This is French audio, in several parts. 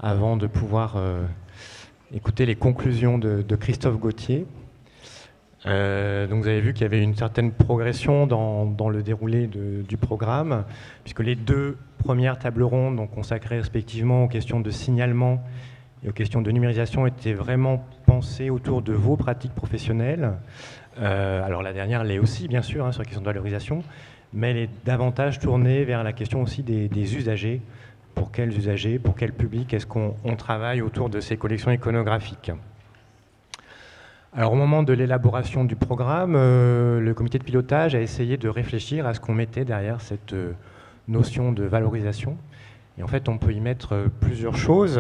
avant de pouvoir écouter les conclusions de Christophe Gauthier. Donc vous avez vu qu'il y avait une certaine progression dans le déroulé du programme, puisque les deux premières tables rondes, donc consacrées respectivement aux questions de signalement et aux questions de numérisation, étaient vraiment pensées autour de vos pratiques professionnelles. Alors la dernière l'est aussi, bien sûr, sur la question de valorisation, mais elle est davantage tournée vers la question aussi des usagers. Pour quels usagers, pour quel public est-ce qu'on travaille autour de ces collections iconographiques? Alors au moment de l'élaboration du programme, le comité de pilotage a essayé de réfléchir à ce qu'on mettait derrière cette notion de valorisation. Et en fait, on peut y mettre plusieurs choses.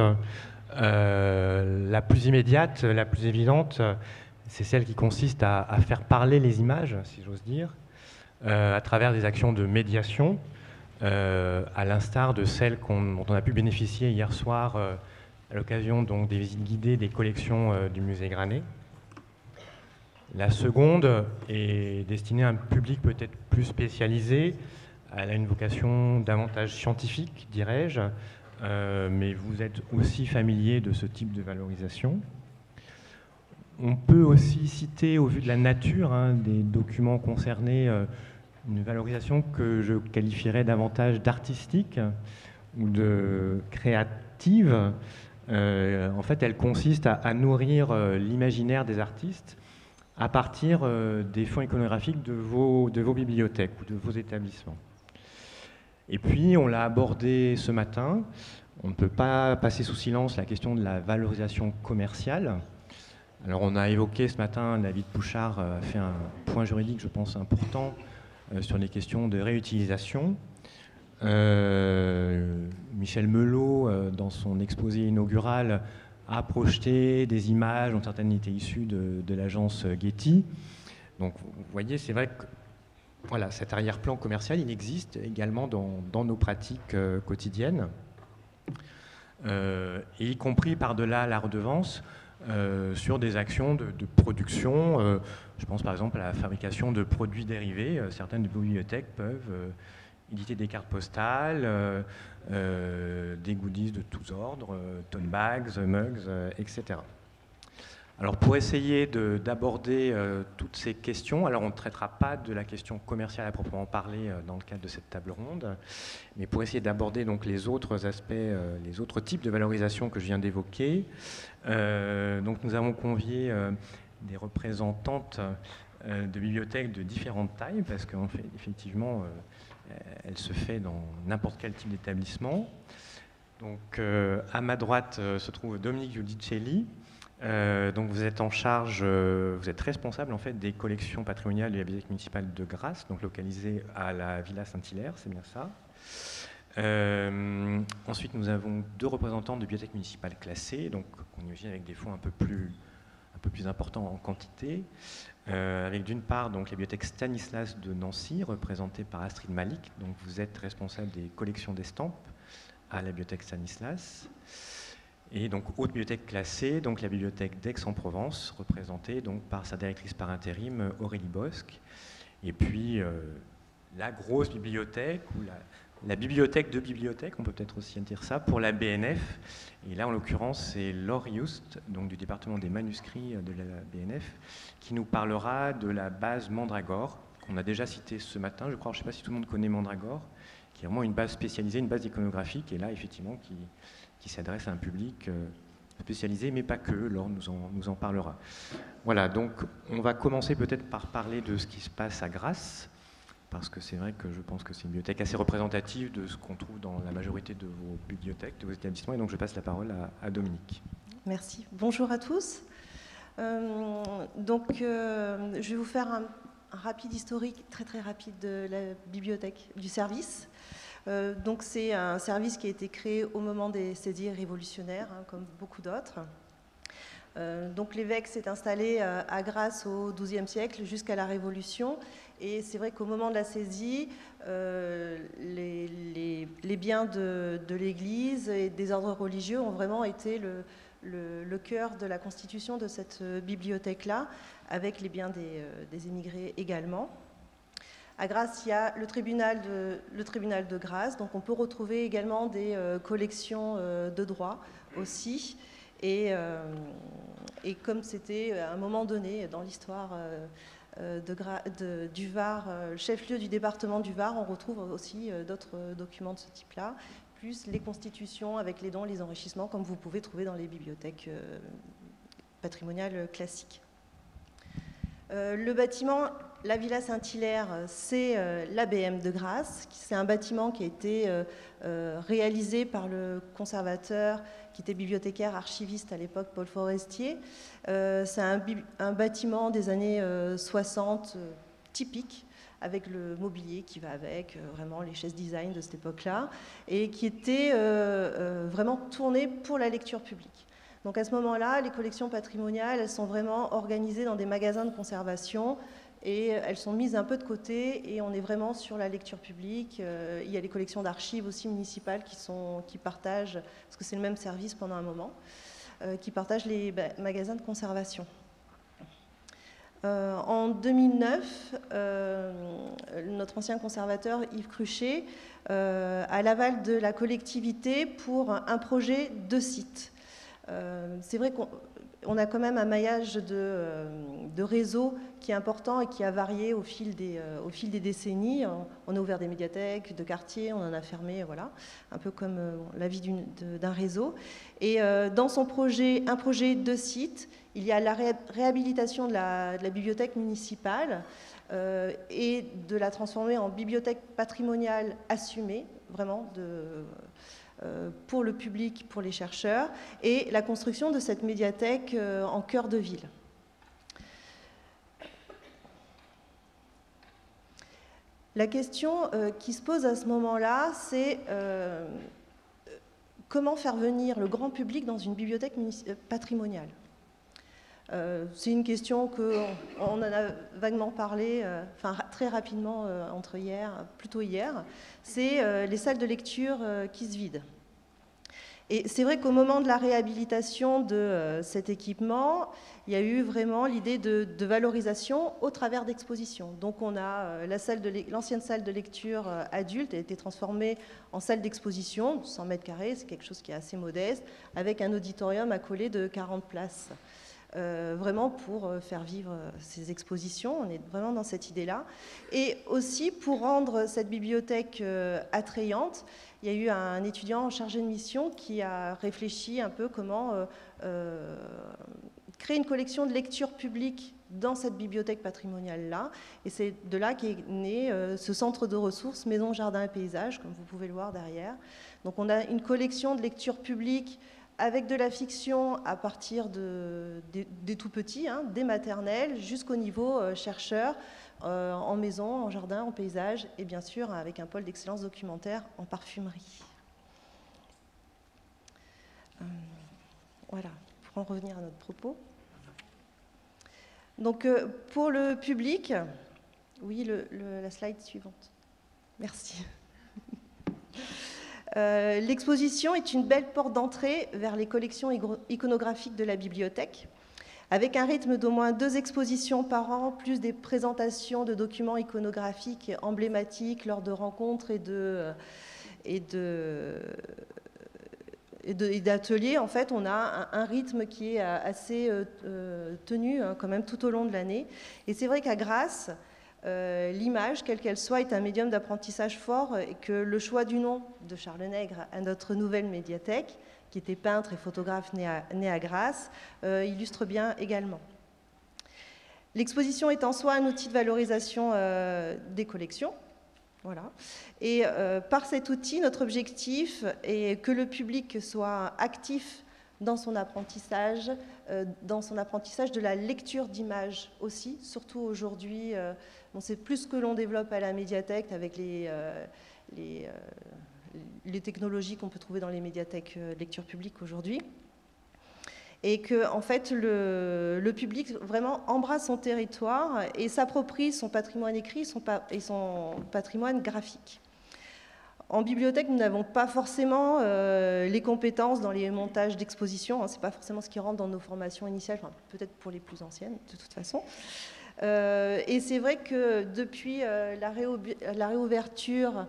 La plus immédiate, la plus évidente, c'est celle qui consiste à faire parler les images, si j'ose dire, à travers des actions de médiation, à l'instar de celles dont on a pu bénéficier hier soir à l'occasion donc des visites guidées des collections du musée Granet. La seconde est destinée à un public peut-être plus spécialisé. Elle a une vocation davantage scientifique, dirais-je, mais vous êtes aussi familier de ce type de valorisation. On peut aussi citer, au vu de la nature des documents concernés, une valorisation que je qualifierais davantage d'artistique ou de créative. En fait, elle consiste à nourrir l'imaginaire des artistes à partir des fonds iconographiques de vos bibliothèques ou de vos établissements. Et puis, on l'a abordé ce matin, on ne peut pas passer sous silence la question de la valorisation commerciale. Alors, on a évoqué ce matin, David Pouchard a fait un point juridique, je pense, important sur les questions de réutilisation. Michel Melot, dans son exposé inaugural, a projeté des images dont certaines étaient issues de l'agence Getty. Donc vous voyez, c'est vrai que voilà, cet arrière-plan commercial, il existe également dans nos pratiques quotidiennes, et y compris par-delà la redevance, sur des actions de production. Je pense par exemple à la fabrication de produits dérivés. Certaines bibliothèques peuvent éditer des cartes postales, des goodies de tous ordres, tote bags, mugs, etc. Alors pour essayer d'aborder toutes ces questions, alors on ne traitera pas de la question commerciale à proprement parler dans le cadre de cette table ronde, mais pour essayer d'aborder donc les autres aspects, les autres types de valorisation que je viens d'évoquer, donc nous avons convié des représentantes de bibliothèques de différentes tailles, parce qu'en fait, effectivement, elle se fait dans n'importe quel type d'établissement. Donc, à ma droite se trouve Dominique Giudicelli. Donc, vous êtes en charge, vous êtes responsable en fait des collections patrimoniales de la bibliothèque municipale de Grasse, donc localisée à la Villa Saint-Hilaire, c'est bien ça. Ensuite, nous avons deux représentants de bibliothèques municipales classées, donc on imagine avec des fonds un peu plus importants en quantité. Avec d'une part donc, la bibliothèque Stanislas de Nancy, représentée par Astrid Malik. Donc vous êtes responsable des collections d'estampes à la bibliothèque Stanislas. Et donc haute bibliothèque classée, donc la bibliothèque d'Aix-en-Provence, représentée donc par sa directrice par intérim Aurélie Bosque. Et puis la grosse bibliothèque, ou la bibliothèque de bibliothèque, on peut peut-être aussi dire ça, pour la BNF. Et là, en l'occurrence, c'est Laure Youst, donc du département des manuscrits de la BNF, qui nous parlera de la base Mandragore, qu'on a déjà citée ce matin, je crois. Je ne sais pas si tout le monde connaît Mandragore, qui est vraiment une base spécialisée, une base iconographique, et là, effectivement, qui s'adresse à un public spécialisé, mais pas que. Laure nous en parlera. Voilà, donc on va commencer peut-être par parler de ce qui se passe à Grasse, parce que c'est vrai que je pense que c'est une bibliothèque assez représentative de ce qu'on trouve dans la majorité de vos bibliothèques, de vos établissements, et donc je passe la parole à Dominique. Merci. Bonjour à tous. Je vais vous faire un rapide historique, très rapide, de la bibliothèque, du service. Donc c'est un service qui a été créé au moment des saisies révolutionnaires, comme beaucoup d'autres. Donc l'évêque s'est installé à Grasse au XIIe siècle jusqu'à la Révolution, et c'est vrai qu'au moment de la saisie, les biens de l'Église et des ordres religieux ont vraiment été le cœur de la constitution de cette bibliothèque-là, avec les biens des émigrés également. À Grasse, il y a le tribunal de Grasse, donc on peut retrouver également des collections de droit aussi. Et comme c'était à un moment donné dans l'histoire du Var, chef-lieu du département du Var, on retrouve aussi d'autres documents de ce type-là, plus les constitutions avec les dons, les enrichissements, comme vous pouvez trouver dans les bibliothèques patrimoniales classiques. Le bâtiment, la Villa Saint-Hilaire, c'est l'ABM de Grasse. C'est un bâtiment qui a été réalisé par le conservateur qui était bibliothécaire archiviste à l'époque, Paul Forestier. C'est un bâtiment des années 60 typique, avec le mobilier qui va avec, vraiment les chaises design de cette époque-là, et qui était vraiment tourné pour la lecture publique. Donc à ce moment-là, les collections patrimoniales, elles sont vraiment organisées dans des magasins de conservation et elles sont mises un peu de côté et on est vraiment sur la lecture publique. Il y a les collections d'archives aussi municipales qui partagent, parce que c'est le même service pendant un moment, qui partagent les magasins de conservation. En 2009, notre ancien conservateur Yves Cruchet a l'aval de la collectivité pour un projet de site. C'est vrai qu'on a quand même un maillage de réseau qui est important et qui a varié au fil des décennies. On a ouvert des médiathèques de quartier, on en a fermé, voilà, un peu comme la vie d'un réseau. Et dans son projet, un projet de site, il y a la réhabilitation de la bibliothèque municipale et de la transformer en bibliothèque patrimoniale assumée, vraiment pour le public, pour les chercheurs, et la construction de cette médiathèque en cœur de ville. La question qui se pose à ce moment-là, c'est comment faire venir le grand public dans une bibliothèque patrimoniale. C'est une question qu'on en a vaguement parlé, très rapidement plutôt hier, c'est les salles de lecture qui se vident. Et c'est vrai qu'au moment de la réhabilitation de cet équipement, il y a eu vraiment l'idée de valorisation au travers d'expositions. Donc on a l'ancienne salle de lecture adulte a été transformée en salle d'exposition, 100 mètres carrés, c'est quelque chose qui est assez modeste, avec un auditorium accolé de 40 places. Vraiment pour faire vivre ces expositions, on est vraiment dans cette idée-là. Et aussi pour rendre cette bibliothèque attrayante, il y a eu un étudiant chargé de mission qui a réfléchi un peu comment créer une collection de lecture publique dans cette bibliothèque patrimoniale-là. Et c'est de là qu'est né ce centre de ressources Maison, Jardin et Paysage, comme vous pouvez le voir derrière. Donc on a une collection de lecture publique avec de la fiction à partir des tout petits, des maternelles, jusqu'au niveau chercheur, en maison, en jardin, en paysage, et bien sûr avec un pôle d'excellence documentaire en parfumerie. Voilà, pour en revenir à notre propos. Donc pour le public, oui, la slide suivante. Merci. L'exposition est une belle porte d'entrée vers les collections iconographiques de la bibliothèque, avec un rythme d'au moins 2 expositions par an, plus des présentations de documents iconographiques emblématiques lors de rencontres et d'ateliers. En fait, on a un rythme qui est assez tenu quand même tout au long de l'année. Et c'est vrai qu'à Grasse, l'image, quelle qu'elle soit, est un médium d'apprentissage fort et que le choix du nom de Charles Nègre à notre nouvelle médiathèque, qui était peintre et photographe né à Grasse, illustre bien également. L'exposition est en soi un outil de valorisation des collections. Voilà. Et par cet outil, notre objectif est que le public soit actif dans son apprentissage de la lecture d'images aussi, surtout aujourd'hui. C'est plus ce que l'on développe à la médiathèque avec les technologies qu'on peut trouver dans les médiathèques lecture publique aujourd'hui. Et que, en fait, le public vraiment embrasse son territoire et s'approprie son patrimoine écrit et son patrimoine graphique. En bibliothèque, nous n'avons pas forcément les compétences dans les montages d'expositions. Ce n'est pas forcément ce qui rentre dans nos formations initiales, peut-être pour les plus anciennes, de toute façon. Et c'est vrai que depuis la réouverture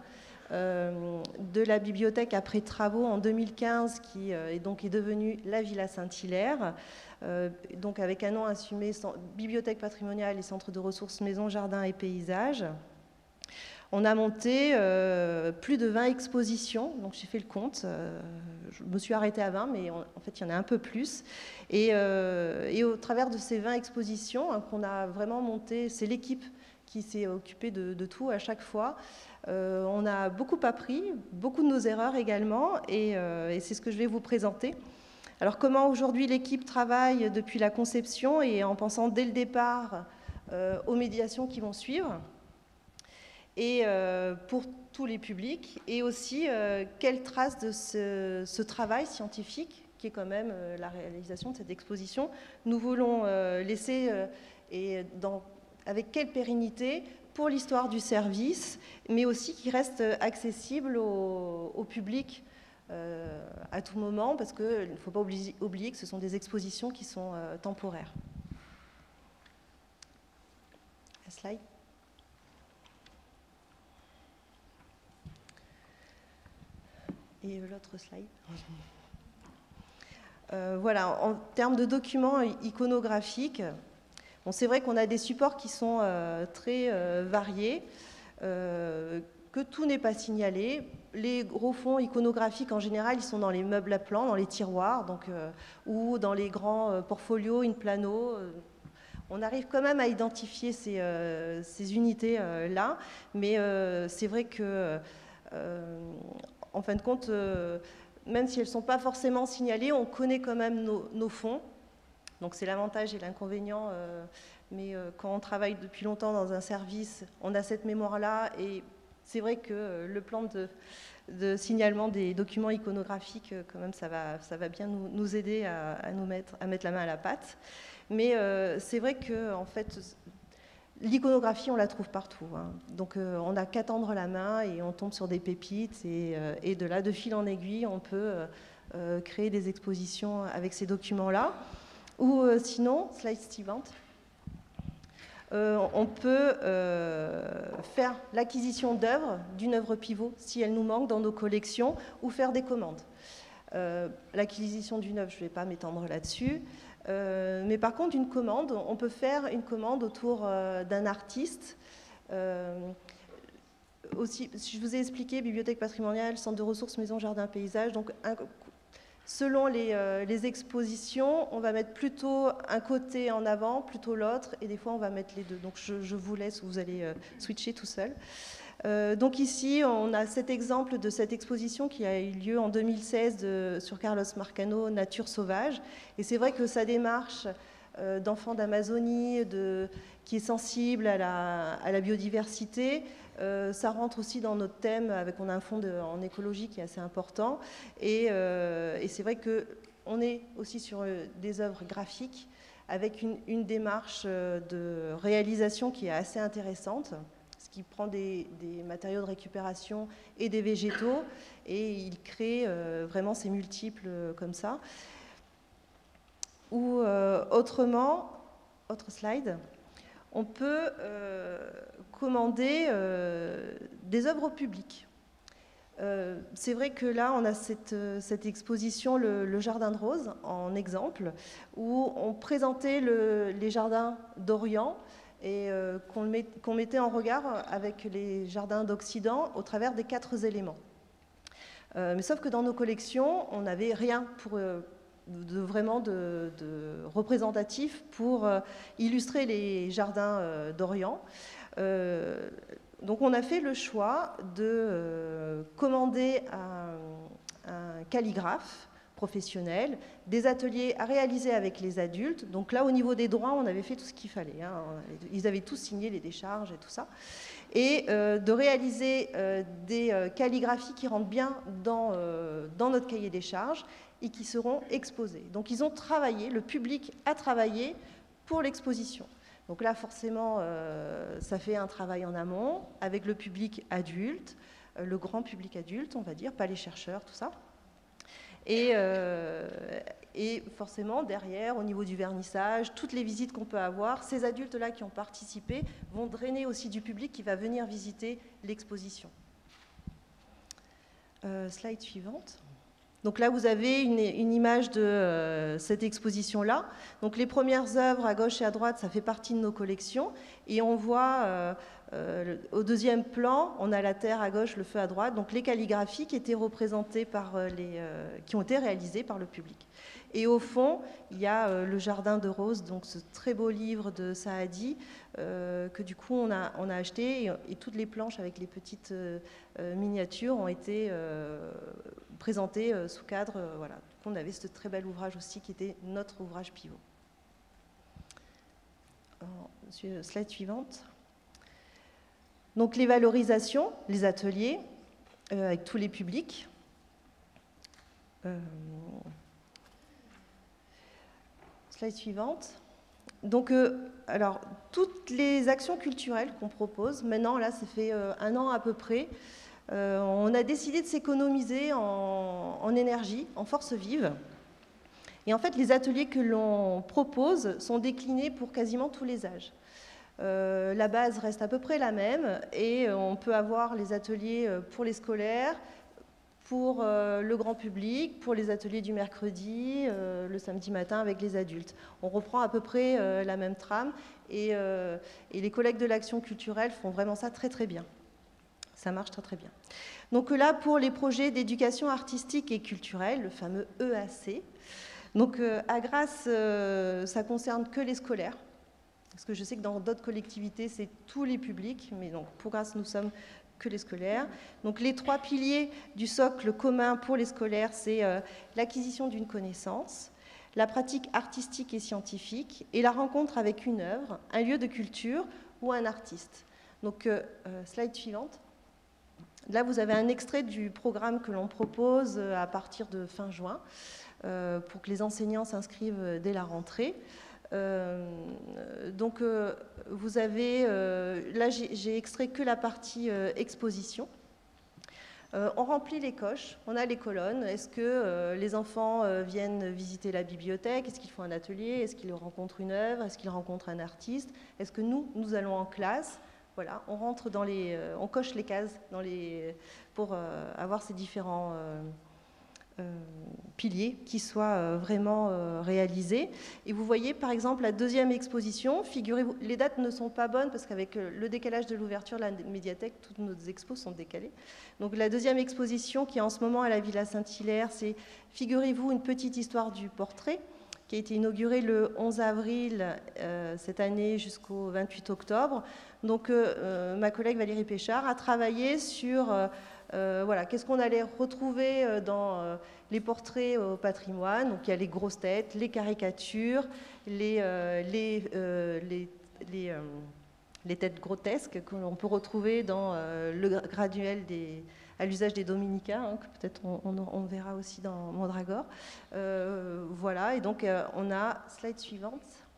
de la bibliothèque après travaux en 2015, qui est devenue la Villa Saint-Hilaire, donc avec un nom assumé, Bibliothèque patrimoniale et centre de ressources maisons, jardins et paysages. On a monté plus de 20 expositions, donc j'ai fait le compte, je me suis arrêtée à 20, mais en fait il y en a un peu plus. Et au travers de ces 20 expositions qu'on a vraiment monté, c'est l'équipe qui s'est occupée de tout à chaque fois. On a beaucoup appris, beaucoup de nos erreurs également, et c'est ce que je vais vous présenter. Alors comment aujourd'hui l'équipe travaille depuis la conception et en pensant dès le départ aux médiations qui vont suivre, et pour tous les publics, et aussi quelle trace de ce travail scientifique, qui est quand même la réalisation de cette exposition, nous voulons laisser, avec quelle pérennité pour l'histoire du service, mais aussi qui reste accessible au public à tout moment, parce qu'il ne faut pas oublier que ce sont des expositions qui sont temporaires. Un slide. Et l'autre slide. Voilà, en termes de documents iconographiques, bon, c'est vrai qu'on a des supports qui sont très variés, que tout n'est pas signalé. Les gros fonds iconographiques, en général, ils sont dans les meubles à plans, dans les tiroirs, donc, ou dans les grands portfolios in plano. On arrive quand même à identifier ces unités-là, mais c'est vrai que... en fin de compte, même si elles ne sont pas forcément signalées, on connaît quand même nos fonds. Donc c'est l'avantage et l'inconvénient. Mais quand on travaille depuis longtemps dans un service, on a cette mémoire-là. Et c'est vrai que le plan de signalement des documents iconographiques, quand même, ça va bien nous aider à mettre la main à la pâte. Mais c'est vrai que, en fait, l'iconographie, on la trouve partout. Hein. Donc, on n'a qu'à tendre la main et on tombe sur des pépites. Et de là, de fil en aiguille, on peut créer des expositions avec ces documents-là. Ou sinon, slide suivante, on peut faire l'acquisition d'œuvres, d'une œuvre pivot, si elle nous manque dans nos collections, ou faire des commandes. L'acquisition d'une œuvre, je ne vais pas m'étendre là-dessus. Mais par contre, une commande, on peut faire une commande autour d'un artiste. Aussi, je vous ai expliqué, bibliothèque patrimoniale, centre de ressources, maison, jardin, paysage. Donc, selon les expositions, on va mettre plutôt un côté en avant, plutôt l'autre, et des fois, on va mettre les deux. Donc, je vous laisse, vous allez switcher tout seul. Donc ici, on a cet exemple de cette exposition qui a eu lieu en 2016 sur Carlos Marcano, Nature sauvage. Et c'est vrai que sa démarche d'enfant d'Amazonie, qui est sensible à la biodiversité, ça rentre aussi dans notre thème, on a un fonds en écologie qui est assez important. Et c'est vrai qu'on est aussi sur des œuvres graphiques avec une démarche de réalisation qui est assez intéressante, qui prend des matériaux de récupération et des végétaux, et il crée vraiment ces multiples comme ça. Ou autrement, autre slide, on peut commander des œuvres au public. C'est vrai que là, on a cette exposition, le Jardin de Rose, en exemple, où on présentait les jardins d'Orient, et qu'on mettait en regard avec les jardins d'Occident au travers des 4 éléments. Mais sauf que dans nos collections, on n'avait rien vraiment de représentatif pour illustrer les jardins d'Orient. Donc on a fait le choix de commander un calligraphe professionnels, des ateliers à réaliser avec les adultes. Donc là, au niveau des droits, on avait fait tout ce qu'il fallait. Hein. Ils avaient tous signé les décharges et tout ça. Et de réaliser des calligraphies qui rentrent bien dans notre cahier des charges et qui seront exposées. Donc ils ont travaillé, le public a travaillé pour l'exposition. Donc là, forcément, ça fait un travail en amont avec le public adulte, le grand public adulte, on va dire, pas les chercheurs, tout ça. Et forcément, derrière, au niveau du vernissage, toutes les visites qu'on peut avoir, ces adultes-là qui ont participé vont drainer aussi du public qui va venir visiter l'exposition. Slide suivante. Donc là, vous avez une image de cette exposition-là. Donc les premières œuvres à gauche et à droite, ça fait partie de nos collections. Et on voit au deuxième plan, on a la terre à gauche, le feu à droite. Donc les calligraphies qui étaient représentées par qui ont été réalisées par le public. Et au fond, il y a le Jardin de Roses, donc ce très beau livre de Saadi que du coup on a acheté et toutes les planches avec les petites miniatures ont été présentées sous cadre. Voilà. Donc on avait ce très bel ouvrage aussi qui était notre ouvrage pivot. Slide suivante. Donc les valorisations, les ateliers avec tous les publics. Slide suivante. Donc, alors, toutes les actions culturelles qu'on propose, maintenant, là, ça fait 1 an à peu près, on a décidé de s'économiser en énergie, en force vive. Et en fait, les ateliers que l'on propose sont déclinés pour quasiment tous les âges. La base reste à peu près la même et on peut avoir les ateliers pour les scolaires, pour le grand public, pour les ateliers du mercredi, le samedi matin avec les adultes. On reprend à peu près la même trame et les collègues de l'action culturelle font vraiment ça très très bien. Ça marche très très bien. Donc là, pour les projets d'éducation artistique et culturelle, le fameux EAC, donc à Grasse, ça concerne que les scolaires, parce que je sais que dans d'autres collectivités, c'est tous les publics, mais donc pour Grasse, nous sommes que les scolaires. Donc les 3 piliers du socle commun pour les scolaires, c'est l'acquisition d'une connaissance, la pratique artistique et scientifique, et la rencontre avec une œuvre, un lieu de culture ou un artiste. Donc, slide suivante. Là, vous avez un extrait du programme que l'on propose à partir de fin juin, pour que les enseignants s'inscrivent dès la rentrée. Donc vous avez, là j'ai extrait que la partie exposition. On remplit les coches, on a les colonnes. Est-ce que les enfants viennent visiter la bibliothèque? Est-ce qu'ils font un atelier? Est-ce qu'ils rencontrent une œuvre? Est-ce qu'ils rencontrent un artiste? Est-ce que nous allons en classe? Voilà, on rentre dans les, on coche les cases dans les, pour avoir ces différents piliers qui soient vraiment réalisés. Et vous voyez par exemple la deuxième exposition, figurez-vous, les dates ne sont pas bonnes parce qu'avec le décalage de l'ouverture de la médiathèque, toutes nos expos sont décalées. Donc la deuxième exposition qui est en ce moment à la Villa Saint-Hilaire, c'est figurez-vous une petite histoire du portrait qui a été inaugurée le 11 avril cette année jusqu'au 28 octobre. Donc ma collègue Valérie Péchard a travaillé sur voilà, qu'est-ce qu'on allait retrouver dans les portraits au patrimoine. Donc il y a les grosses têtes, les caricatures, les têtes grotesques que l'on peut retrouver dans le graduel à l'usage des dominicains, hein, que peut-être on verra aussi dans Mandragore. Voilà, et donc on a, slide suivante.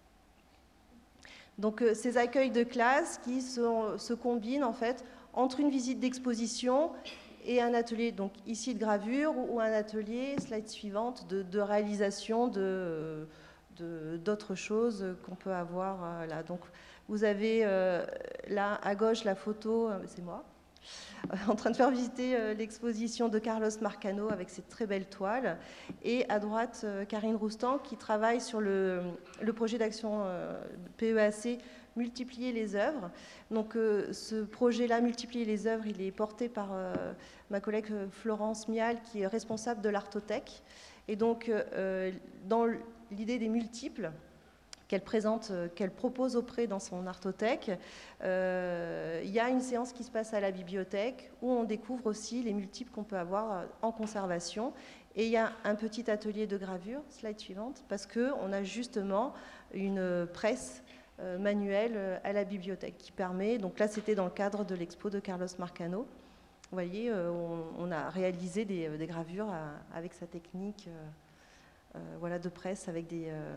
Donc ces accueils de classe qui se combinent en fait entre une visite d'exposition et un atelier, donc ici de gravure, ou un atelier, slide suivante, de réalisation d'autres choses qu'on peut avoir là. Donc vous avez là à gauche la photo, c'est moi, en train de faire visiter l'exposition de Carlos Marcano avec ses très belles toiles, et à droite Karine Roustan qui travaille sur le projet d'action PEAC multiplier les œuvres. Donc ce projet-là, multiplier les œuvres, il est porté par ma collègue Florence Mial qui est responsable de l'Artothèque. Et donc dans l'idée des multiples qu'elle présente, qu'elle propose auprès dans son Artothèque, il y a une séance qui se passe à la bibliothèque où on découvre aussi les multiples qu'on peut avoir en conservation. Et il y a un petit atelier de gravure, slide suivante, parce qu'on a justement une presse manuelle à la bibliothèque qui permet, donc là c'était dans le cadre de l'expo de Carlos Marcano, vous voyez, on a réalisé des gravures avec sa technique voilà, de presse avec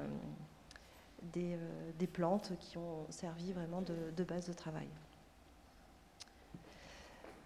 des plantes qui ont servi vraiment de base de travail.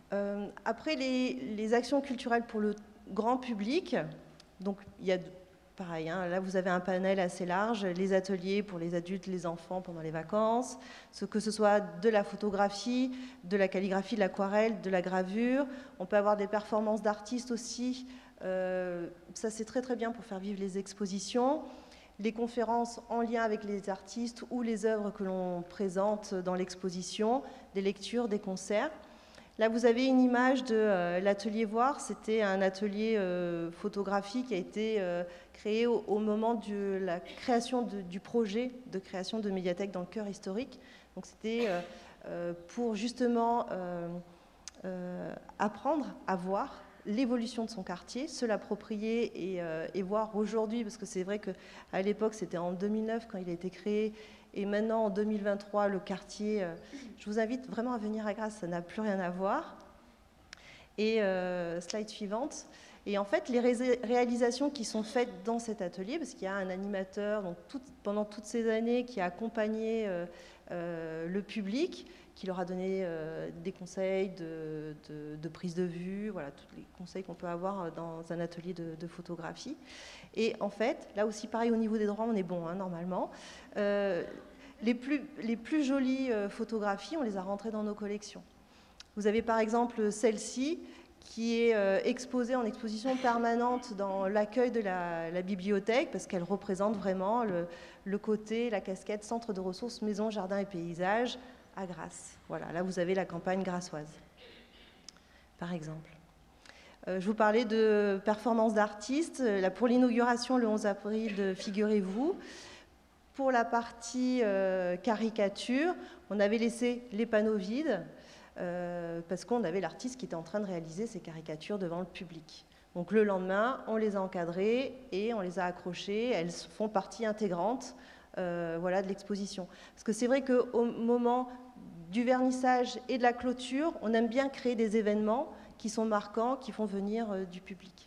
Après les actions culturelles pour le grand public, donc il y a pareil, hein, là vous avez un panel assez large, les ateliers pour les adultes, les enfants pendant les vacances, que ce soit de la photographie, de la calligraphie, de l'aquarelle, de la gravure. On peut avoir des performances d'artistes aussi, ça c'est très très bien pour faire vivre les expositions. Les conférences en lien avec les artistes ou les œuvres que l'on présente dans l'exposition, des lectures, des concerts. Là, vous avez une image de l'atelier Voir. C'était un atelier photographique qui a été créé au moment de la création du projet de création de médiathèque dans le cœur historique. Donc, c'était pour justement apprendre à voir l'évolution de son quartier, se l'approprier et voir aujourd'hui, parce que c'est vrai qu'à l'époque, c'était en 2009 quand il a été créé, et maintenant en 2023, le quartier, je vous invite vraiment à venir à Grasse, ça n'a plus rien à voir. Et slide suivante. Et en fait, les réalisations qui sont faites dans cet atelier, parce qu'il y a un animateur donc pendant toutes ces années qui a accompagné le public, qui leur a donné des conseils de prise de vue, voilà, tous les conseils qu'on peut avoir dans un atelier de photographie. Et en fait, là aussi, pareil, au niveau des droits, on est bon, hein, normalement. Les plus jolies photographies, on les a rentrées dans nos collections. Vous avez par exemple celle-ci, qui est exposée en exposition permanente dans l'accueil de la bibliothèque, parce qu'elle représente vraiment le côté, la casquette centre de ressources, maison, jardin et paysage, à Grasse. Voilà, là vous avez la campagne grassoise, par exemple. Je vous parlais de performance d'artistes. Pour l'inauguration, le 11 avril, figurez-vous, pour la partie caricature, on avait laissé les panneaux vides parce qu'on avait l'artiste qui était en train de réaliser ses caricatures devant le public. Donc le lendemain, on les a encadrées et on les a accrochées. Elles font partie intégrante voilà, de l'exposition. Parce que c'est vrai qu'au moment du vernissage et de la clôture, on aime bien créer des événements qui sont marquants, qui font venir du public.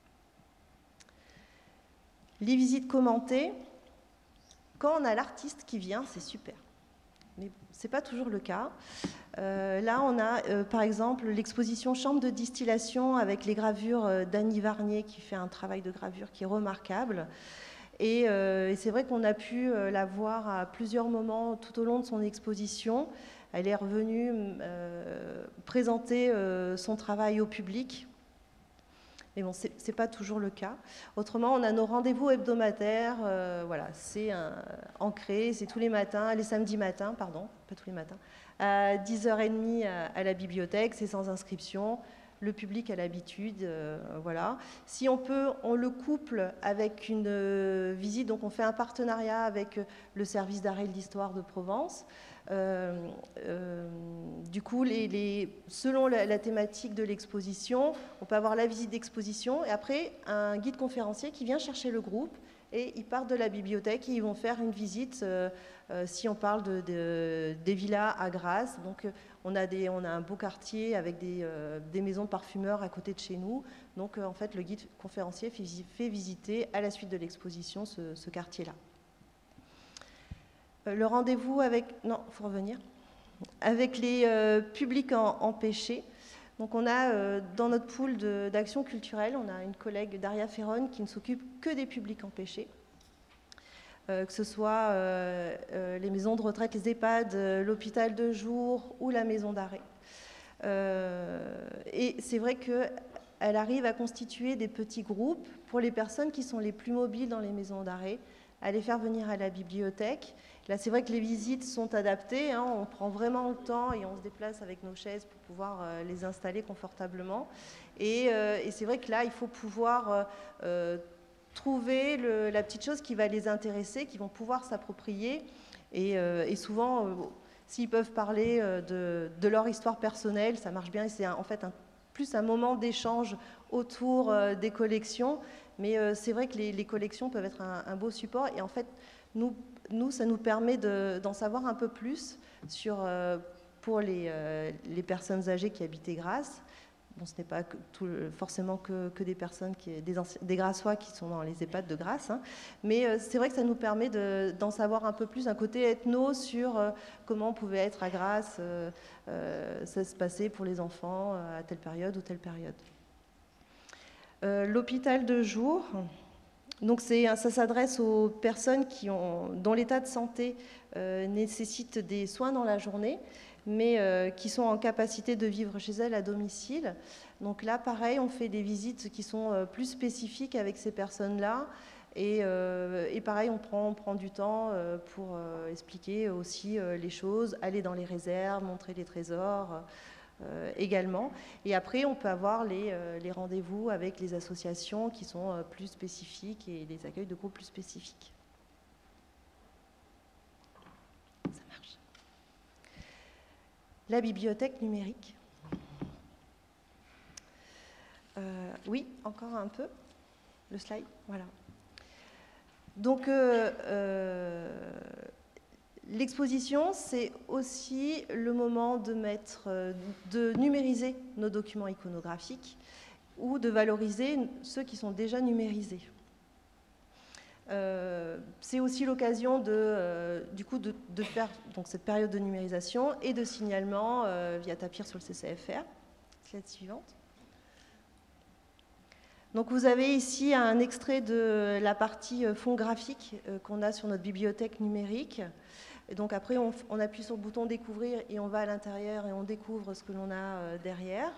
Les visites commentées, quand on a l'artiste qui vient, c'est super. Mais ce n'est pas toujours le cas. Là, on a par exemple l'exposition Chambre de distillation avec les gravures d'Annie Varnier qui fait un travail de gravure qui est remarquable. Et c'est vrai qu'on a pu la voir à plusieurs moments tout au long de son exposition. Elle est revenue présenter son travail au public. Mais bon, ce n'est pas toujours le cas. Autrement, on a nos rendez-vous hebdomadaires. Voilà, c'est ancré, c'est tous les matins, les samedis matins, pardon, pas tous les matins, à 10h30 à la bibliothèque, c'est sans inscription. Le public a l'habitude, voilà. Si on peut, on le couple avec une visite. Donc, on fait un partenariat avec le service d'art et d'histoire de Provence. Du coup, selon la thématique de l'exposition, on peut avoir la visite d'exposition et après un guide conférencier qui vient chercher le groupe et ils partent de la bibliothèque et ils vont faire une visite si on parle des villas à Grasse. Donc on a un beau quartier avec des maisons de parfumeurs à côté de chez nous. Donc en fait le guide conférencier fait visiter à la suite de l'exposition ce quartier-là. Le rendez-vous avec... Non, il faut revenir. Avec les publics empêchés. Donc on a dans notre pool d'action culturelle, on a une collègue, Daria Ferron, qui ne s'occupe que des publics empêchés. Que ce soit les maisons de retraite, les EHPAD, l'hôpital de jour ou la maison d'arrêt. Et c'est vrai qu'elle arrive à constituer des petits groupes pour les personnes qui sont les plus mobiles dans les maisons d'arrêt, à les faire venir à la bibliothèque. Là, c'est vrai que les visites sont adaptées, hein, on prend vraiment le temps et on se déplace avec nos chaises pour pouvoir les installer confortablement. Et c'est vrai que là, il faut pouvoir trouver la petite chose qui va les intéresser, qui vont pouvoir s'approprier. Et souvent, s'ils peuvent parler de leur histoire personnelle, ça marche bien. Et c'est en fait plus un moment d'échange autour des collections. Mais c'est vrai que les collections peuvent être un beau support. Et en fait, nous, ça nous permet d'en savoir un peu plus pour les personnes âgées qui habitaient Grasse. Bon, ce n'est pas forcément que des personnes, des Grassois qui sont dans les EHPAD de Grasse, hein. Mais c'est vrai que ça nous permet d'en savoir un peu plus, un côté ethno sur comment on pouvait être à Grasse, ça se passait pour les enfants à telle période ou telle période. L'hôpital de jour, Donc ça s'adresse aux personnes dont l'état de santé nécessite des soins dans la journée, mais qui sont en capacité de vivre chez elles à domicile. Donc là, pareil, on fait des visites qui sont plus spécifiques avec ces personnes-là. Et pareil, on prend du temps pour expliquer aussi les choses, aller dans les réserves, montrer les trésors également. Et après, on peut avoir les rendez-vous avec les associations qui sont plus spécifiques et les accueils de groupes plus spécifiques. Ça marche. La bibliothèque numérique. Oui, encore un peu. Le slide, voilà. Donc, l'exposition, c'est aussi le moment de numériser nos documents iconographiques ou de valoriser ceux qui sont déjà numérisés. C'est aussi l'occasion du coup de faire donc, cette période de numérisation et de signalement via Tapir sur le CCFR. Slide suivante. Donc vous avez ici un extrait de la partie fond graphique qu'on a sur notre bibliothèque numérique. Et donc après, on appuie sur le bouton découvrir et on va à l'intérieur et on découvre ce que l'on a derrière.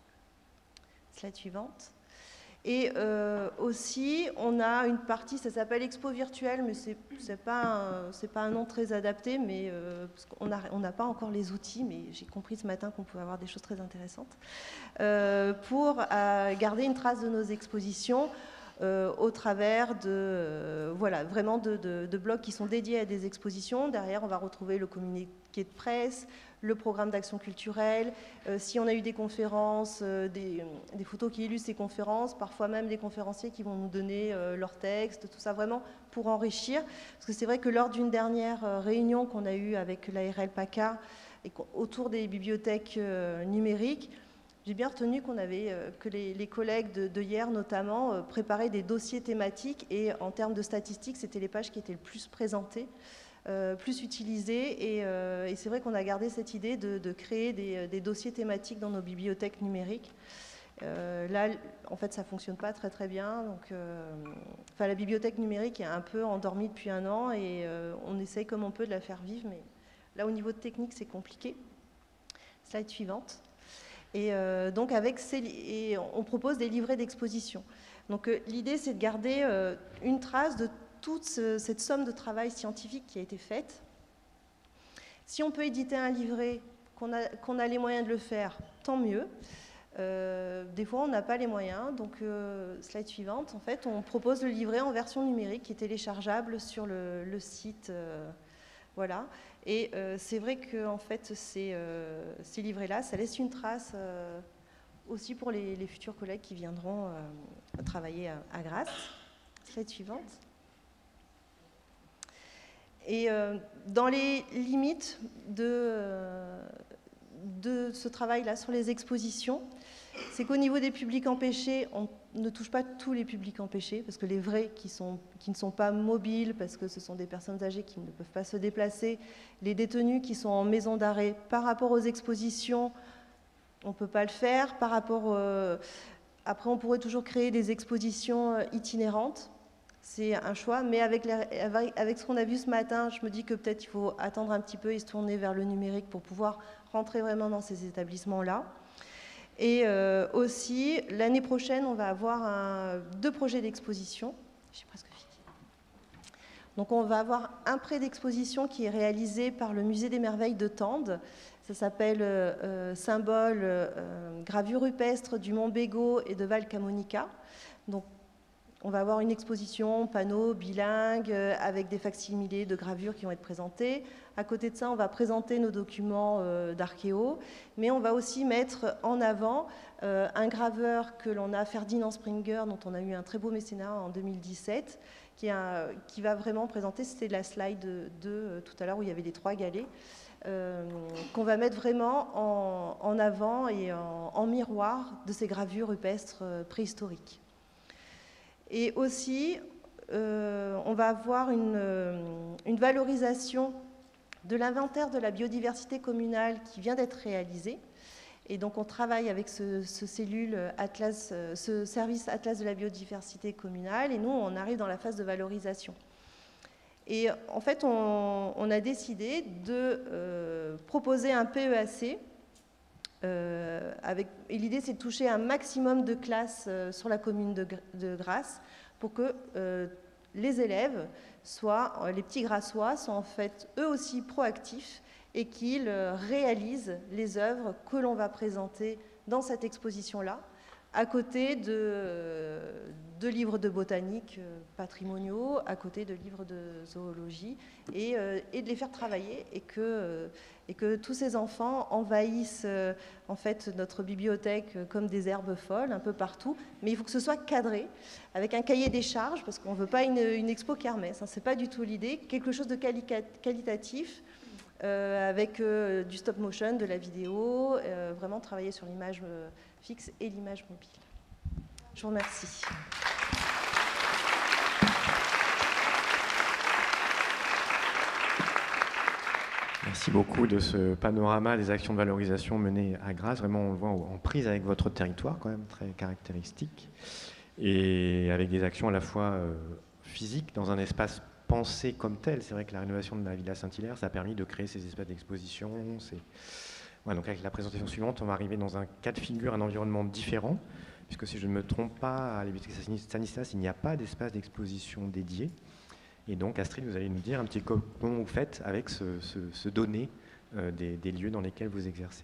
Slide suivante. Et aussi, on a une partie, ça s'appelle Expo virtuelle, mais c'est pas un nom très adapté, mais parce qu'on n'a pas encore les outils, mais j'ai compris ce matin qu'on pouvait avoir des choses très intéressantes, pour garder une trace de nos expositions au travers vraiment de blogs qui sont dédiés à des expositions. Derrière, on va retrouver le communiqué de presse, le programme d'action culturelle, si on a eu des conférences, des photos qui illustrent ces conférences, parfois même des conférenciers qui vont nous donner leur texte, tout ça vraiment pour enrichir. Parce que c'est vrai que lors d'une dernière réunion qu'on a eue avec l'ARL PACA et autour des bibliothèques numériques, j'ai bien retenu que les collègues de hier notamment préparaient des dossiers thématiques et en termes de statistiques, c'était les pages qui étaient le plus présentées. Plus utilisé et c'est vrai qu'on a gardé cette idée de créer des dossiers thématiques dans nos bibliothèques numériques. Là, en fait, ça ne fonctionne pas très très bien. Donc, la bibliothèque numérique est un peu endormie depuis 1 an et on essaye comme on peut de la faire vivre, mais là, au niveau de technique, c'est compliqué. Slide suivante. Et donc, on propose des livrets d'exposition. Donc, l'idée, c'est de garder une trace de toute cette somme de travail scientifique qui a été faite. Si on peut éditer un livret, qu'on a les moyens de le faire, tant mieux. Des fois, on n'a pas les moyens. Donc, slide suivante. En fait, on propose le livret en version numérique qui est téléchargeable sur le site. Voilà. Et c'est vrai que en fait, ces livrets-là, ça laisse une trace aussi pour les futurs collègues qui viendront travailler à Grasse. Slide suivante. Et dans les limites de ce travail-là sur les expositions, c'est qu'au niveau des publics empêchés, on ne touche pas tous les publics empêchés, parce que les vrais qui ne sont pas mobiles, parce que ce sont des personnes âgées qui ne peuvent pas se déplacer, les détenus qui sont en maison d'arrêt, par rapport aux expositions, on ne peut pas le faire. Par rapport, après, on pourrait toujours créer des expositions itinérantes. C'est un choix, mais avec ce qu'on a vu ce matin, je me dis que peut-être il faut attendre un petit peu et se tourner vers le numérique pour pouvoir rentrer vraiment dans ces établissements-là. Et aussi, l'année prochaine, on va avoir 2 projets d'exposition. J'ai presque fini. Donc on va avoir un prêt d'exposition qui est réalisé par le Musée des Merveilles de Tende. Ça s'appelle Symbole, gravure rupestre du Mont Bégaud et de Val Camonica. Donc on va avoir une exposition panneau bilingue avec des facsimilés de gravures qui vont être présentés. À côté de ça, on va présenter nos documents d'archéo, mais on va aussi mettre en avant un graveur que l'on a, Ferdinand Springer, dont on a eu un très beau mécénat en 2017, qui va vraiment présenter, c'était la slide de tout à l'heure où il y avait les 3 galets, qu'on va mettre vraiment en avant et en miroir de ces gravures rupestres préhistoriques. Et aussi, on va avoir une valorisation de l'inventaire de la biodiversité communale qui vient d'être réalisé. Et donc on travaille avec ce service Atlas de la biodiversité communale, et nous on arrive dans la phase de valorisation. Et en fait on a décidé de proposer un PEAC, et l'idée c'est de toucher un maximum de classes sur la commune de Grasse pour que les élèves, les petits Grassois, soient en fait eux aussi proactifs et qu'ils réalisent les œuvres que l'on va présenter dans cette exposition-là, à côté de livres de botanique patrimoniaux, à côté de livres de zoologie, et de les faire travailler, et que tous ces enfants envahissent en fait notre bibliothèque comme des herbes folles un peu partout, mais il faut que ce soit cadré, avec un cahier des charges, parce qu'on ne veut pas une expo kermesse, hein, c'est pas du tout l'idée, quelque chose de qualitatif, avec du stop motion, de la vidéo, vraiment travailler sur l'image fixe et l'image mobile. Je vous remercie. Merci beaucoup de ce panorama des actions de valorisation menées à Grasse. Vraiment, on le voit en prise avec votre territoire, quand même très caractéristique, et avec des actions à la fois physiques dans un espace pensé comme tel. C'est vrai que la rénovation de la Villa Saint-Hilaire, ça a permis de créer ces espaces d'exposition. Voilà, donc avec la présentation suivante, on va arriver dans un cas de figure, un environnement différent, puisque si je ne me trompe pas, à la bibliothèque Stanislas, il n'y a pas d'espace d'exposition dédié. Et donc, Astrid, vous allez nous dire un petit peu comment vous faites avec ce donné des lieux dans lesquels vous exercez.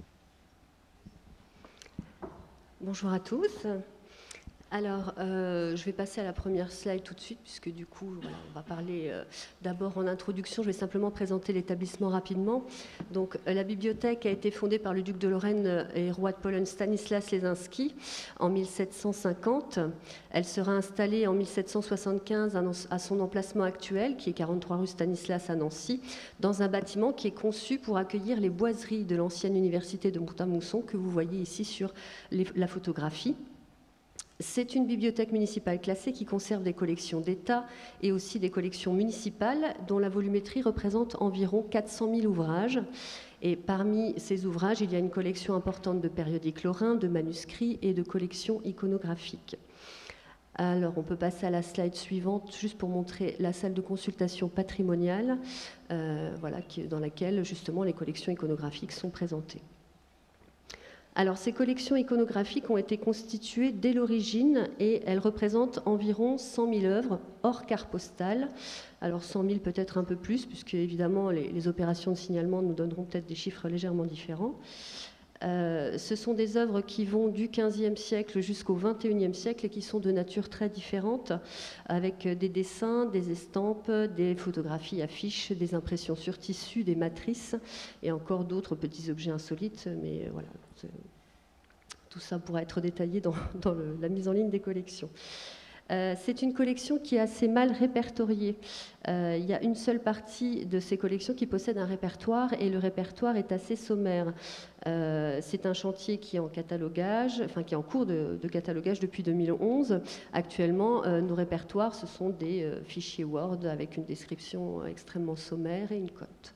Bonjour à tous. Alors, je vais passer à la première slide tout de suite, puisque du coup, voilà, on va parler d'abord en introduction. Je vais simplement présenter l'établissement rapidement. Donc, la bibliothèque a été fondée par le duc de Lorraine et roi de Pologne Stanislas Leżinski en 1750. Elle sera installée en 1775 à son emplacement actuel, qui est 43 rue Stanislas à Nancy, dans un bâtiment qui est conçu pour accueillir les boiseries de l'ancienne université de Pont-à-Mousson, que vous voyez ici sur la photographie. C'est une bibliothèque municipale classée qui conserve des collections d'État et aussi des collections municipales dont la volumétrie représente environ 400 000 ouvrages. Et parmi ces ouvrages, il y a une collection importante de périodiques lorrains, de manuscrits et de collections iconographiques. Alors, on peut passer à la slide suivante, juste pour montrer la salle de consultation patrimoniale, voilà, dans laquelle justement les collections iconographiques sont présentées. Alors, ces collections iconographiques ont été constituées dès l'origine et elles représentent environ 100 000 œuvres hors carte postale. Alors, 100 000 peut-être un peu plus, puisque évidemment les opérations de signalement nous donneront peut-être des chiffres légèrement différents. Ce sont des œuvres qui vont du XVe siècle jusqu'au XXIe siècle et qui sont de nature très différente, avec des dessins, des estampes, des photographies, affiches, des impressions sur tissu, des matrices et encore d'autres petits objets insolites. Mais voilà, tout ça pourra être détaillé dans la mise en ligne des collections. C'est une collection qui est assez mal répertoriée. Il y a une seule partie de ces collections qui possède un répertoire et le répertoire est assez sommaire. C'est un chantier qui est en catalogage, enfin qui est en cours de catalogage depuis 2011. Actuellement, nos répertoires, ce sont des fichiers Word avec une description extrêmement sommaire et une cote.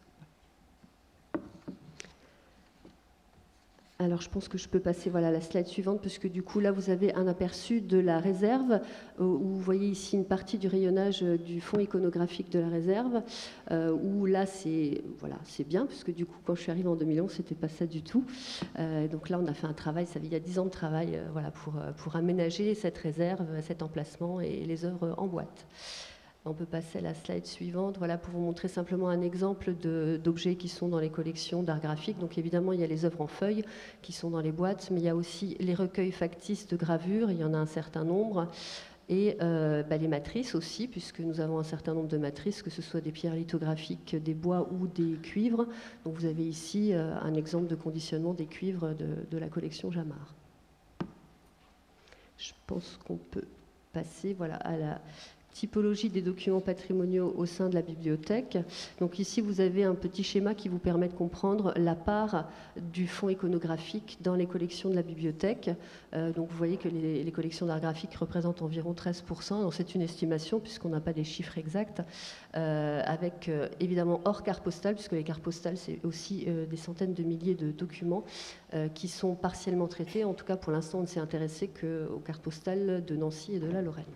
Alors, je pense que je peux passer à la slide suivante, puisque du coup, là, vous avez un aperçu de la réserve, où vous voyez ici une partie du rayonnage du fonds iconographique de la réserve, où là, c'est bien, puisque du coup, quand je suis arrivée en 2011, c'était pas ça du tout. Donc là, on a fait un travail, il y a 10 ans de travail pour aménager cette réserve, cet emplacement et les œuvres en boîte. On peut passer à la slide suivante, voilà, pour vous montrer simplement un exemple d'objets qui sont dans les collections d'art graphique. Donc évidemment, il y a les œuvres en feuilles qui sont dans les boîtes, mais il y a aussi les recueils factices de gravures, il y en a un certain nombre, et les matrices aussi, puisque nous avons un certain nombre de matrices, que ce soit des pierres lithographiques, des bois ou des cuivres. Donc vous avez ici un exemple de conditionnement des cuivres de la collection Jamard. Je pense qu'on peut passer à la typologie des documents patrimoniaux au sein de la bibliothèque. Donc ici, vous avez un petit schéma qui vous permet de comprendre la part du fonds iconographique dans les collections de la bibliothèque. Donc vous voyez que les collections d'art graphique représentent environ 13%. Donc c'est une estimation puisqu'on n'a pas des chiffres exacts, avec évidemment hors carte postale, puisque les cartes postales, c'est aussi des centaines de milliers de documents qui sont partiellement traités. En tout cas, pour l'instant, on ne s'est intéressé qu'aux cartes postales de Nancy et de la Lorraine.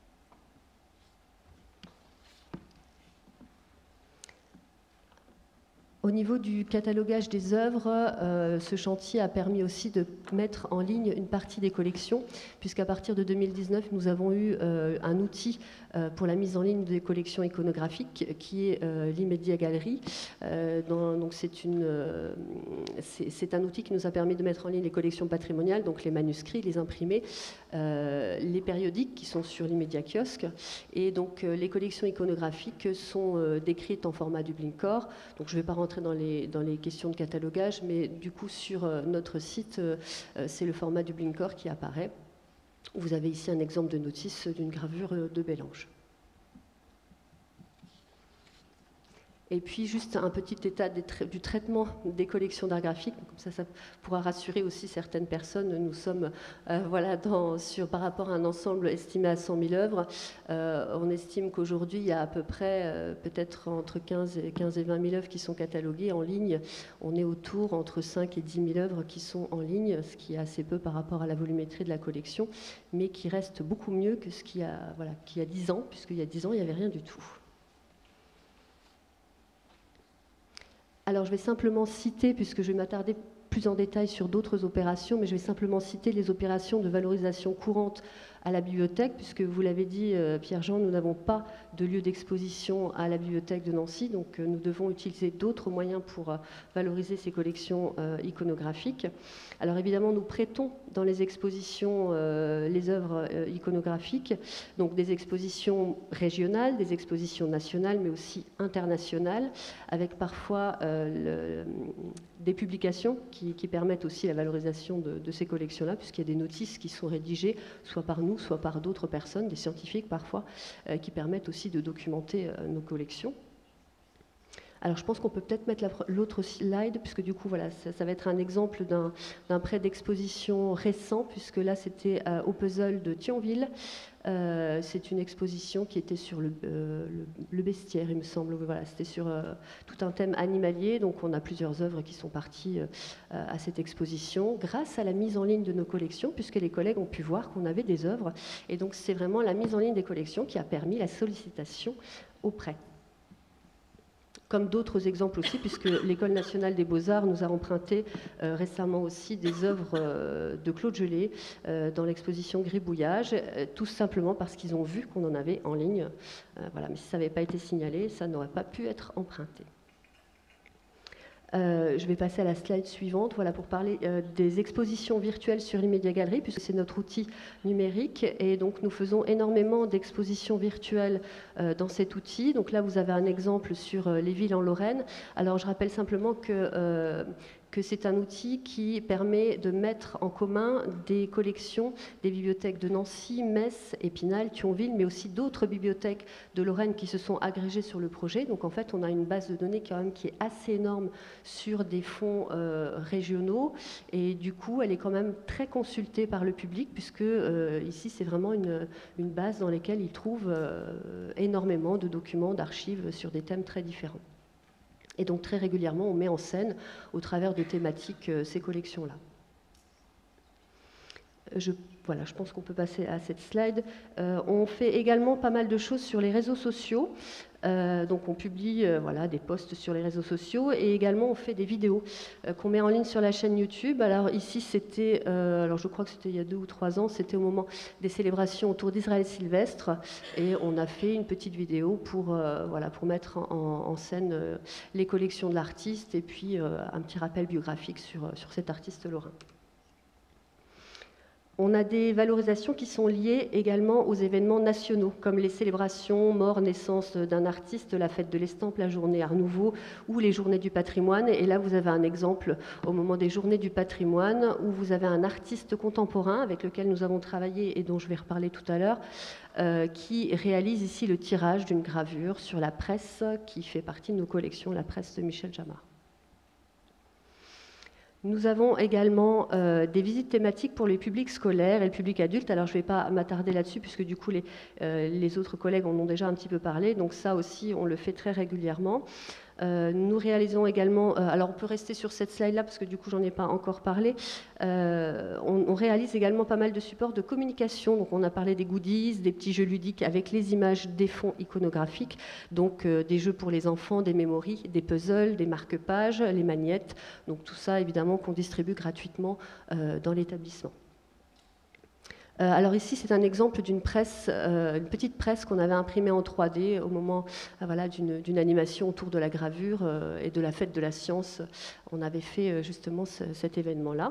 Au niveau du catalogage des œuvres, ce chantier a permis aussi de mettre en ligne une partie des collections, puisqu'à partir de 2019, nous avons eu un outil pour la mise en ligne des collections iconographiques, qui est l'Imedia Gallery. Donc c'est un outil qui nous a permis de mettre en ligne les collections patrimoniales, donc les manuscrits, les imprimés, les périodiques qui sont sur l'Imedia Kiosque, et donc les collections iconographiques sont décrites en format du Blinkor. Donc je ne vais pas rentrer dans les questions de catalogage, mais du coup sur notre site, c'est le format du Blinkor qui apparaît. Vous avez ici un exemple de notice d'une gravure de Bellange. Et puis juste un petit état du traitement des collections d'art graphique, comme ça pourra rassurer aussi certaines personnes. Nous sommes par rapport à un ensemble estimé à 100 000 œuvres, on estime qu'aujourd'hui il y a à peu près peut-être entre 15 et 20 000 œuvres qui sont cataloguées en ligne. On est autour entre 5 et 10 000 œuvres qui sont en ligne, ce qui est assez peu par rapport à la volumétrie de la collection, mais qui reste beaucoup mieux que ce qu'il y a 10 ans, puisqu'il y a 10 ans il n'y avait rien du tout. Alors je vais simplement citer, puisque je vais m'attarder plus en détail sur d'autres opérations, mais je vais simplement citer les opérations de valorisation courante à la bibliothèque, puisque vous l'avez dit, Pierre-Jean, nous n'avons pas de lieu d'exposition à la bibliothèque de Nancy, donc nous devons utiliser d'autres moyens pour valoriser ces collections iconographiques. Alors évidemment, nous prêtons dans les expositions les œuvres iconographiques, donc des expositions régionales, des expositions nationales, mais aussi internationales, avec parfois des publications qui permettent aussi la valorisation de ces collections-là, puisqu'il y a des notices qui sont rédigées, soit par nous, soit par d'autres personnes, des scientifiques parfois, qui permettent aussi de documenter nos collections. Alors je pense qu'on peut peut-être mettre l'autre slide, puisque du coup voilà, ça va être un exemple d'un prêt d'exposition récent, puisque là c'était au puzzle de Thionville. C'est une exposition qui était sur le bestiaire, il me semble. Voilà, c'était sur tout un thème animalier, donc on a plusieurs œuvres qui sont parties à cette exposition grâce à la mise en ligne de nos collections, puisque les collègues ont pu voir qu'on avait des œuvres, et donc c'est vraiment la mise en ligne des collections qui a permis la sollicitation au prêt. Comme d'autres exemples aussi, puisque l'École nationale des beaux-arts nous a emprunté récemment aussi des œuvres de Claude Gelée dans l'exposition Gribouillage, tout simplement parce qu'ils ont vu qu'on en avait en ligne. Voilà, mais si ça n'avait pas été signalé, ça n'aurait pas pu être emprunté. Je vais passer à la slide suivante, voilà, pour parler des expositions virtuelles sur l'Imedia Gallery, puisque c'est notre outil numérique, et donc nous faisons énormément d'expositions virtuelles dans cet outil. Donc là, vous avez un exemple sur les villes en Lorraine. Alors, je rappelle simplement que c'est un outil qui permet de mettre en commun des collections des bibliothèques de Nancy, Metz, Épinal, Thionville, mais aussi d'autres bibliothèques de Lorraine qui se sont agrégées sur le projet. Donc en fait, on a une base de données quand même qui est assez énorme sur des fonds régionaux, et du coup, elle est quand même très consultée par le public, puisque ici, c'est vraiment une base dans laquelle ils trouvent énormément de documents, d'archives sur des thèmes très différents. Et donc très régulièrement, on met en scène, au travers de thématiques, ces collections-là. Voilà, je pense qu'on peut passer à cette slide. On fait également pas mal de choses sur les réseaux sociaux. Donc on publie des posts sur les réseaux sociaux, et également on fait des vidéos qu'on met en ligne sur la chaîne YouTube. Alors ici c'était, je crois que c'était il y a 2 ou 3 ans, c'était au moment des célébrations autour d'Israël Sylvestre, et on a fait une petite vidéo pour mettre en scène les collections de l'artiste, et puis un petit rappel biographique sur cet artiste lorrain. On a des valorisations qui sont liées également aux événements nationaux, comme les célébrations, mort, naissance d'un artiste, la fête de l'estampe, la journée Art Nouveau ou les journées du patrimoine. Et là, vous avez un exemple au moment des journées du patrimoine où vous avez un artiste contemporain avec lequel nous avons travaillé et dont je vais reparler tout à l'heure, qui réalise ici le tirage d'une gravure sur la presse qui fait partie de nos collections, la presse de Michel Jamard. Nous avons également des visites thématiques pour les publics scolaires et le public adulte. Alors je ne vais pas m'attarder là-dessus puisque du coup les autres collègues en ont déjà un petit peu parlé. Donc ça aussi, on le fait très régulièrement. Nous réalisons également, alors on peut rester sur cette slide-là parce que du coup j'en ai pas encore parlé, on réalise également pas mal de supports de communication, donc on a parlé des goodies, des petits jeux ludiques avec les images des fonds iconographiques, donc des jeux pour les enfants, des memories, des puzzles, des marque-pages, les magnettes, donc tout ça évidemment qu'on distribue gratuitement dans l'établissement. Alors ici, c'est un exemple d'une presse, une petite presse qu'on avait imprimée en 3D au moment voilà, d'une animation autour de la gravure et de la fête de la science. On avait fait justement cet événement-là.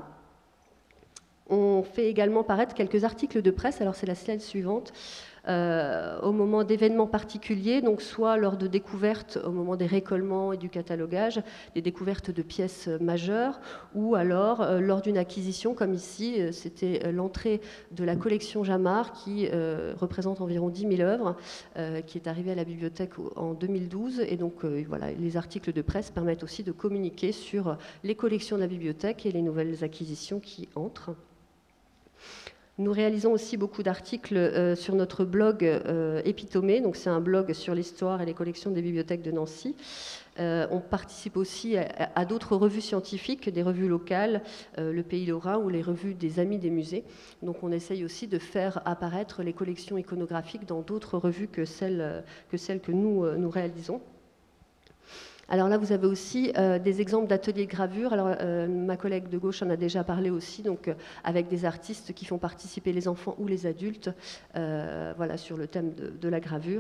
On fait également paraître quelques articles de presse, alors c'est la slide suivante, au moment d'événements particuliers, donc soit lors de découvertes au moment des récollements et du catalogage, des découvertes de pièces majeures, ou alors lors d'une acquisition, comme ici, c'était l'entrée de la collection Jamard qui représente environ 10 000 œuvres, qui est arrivée à la bibliothèque en 2012, et donc voilà, les articles de presse permettent aussi de communiquer sur les collections de la bibliothèque et les nouvelles acquisitions qui entrent. Nous réalisons aussi beaucoup d'articles sur notre blog Épitomé, donc c'est un blog sur l'histoire et les collections des bibliothèques de Nancy. On participe aussi à d'autres revues scientifiques, des revues locales, Le Pays Lorrain ou les revues des Amis des musées. Donc on essaye aussi de faire apparaître les collections iconographiques dans d'autres revues que celles que nous réalisons. Alors là, vous avez aussi des exemples d'ateliers de gravure. Alors, ma collègue de gauche en a déjà parlé aussi, donc avec des artistes qui font participer les enfants ou les adultes, voilà, sur le thème de la gravure.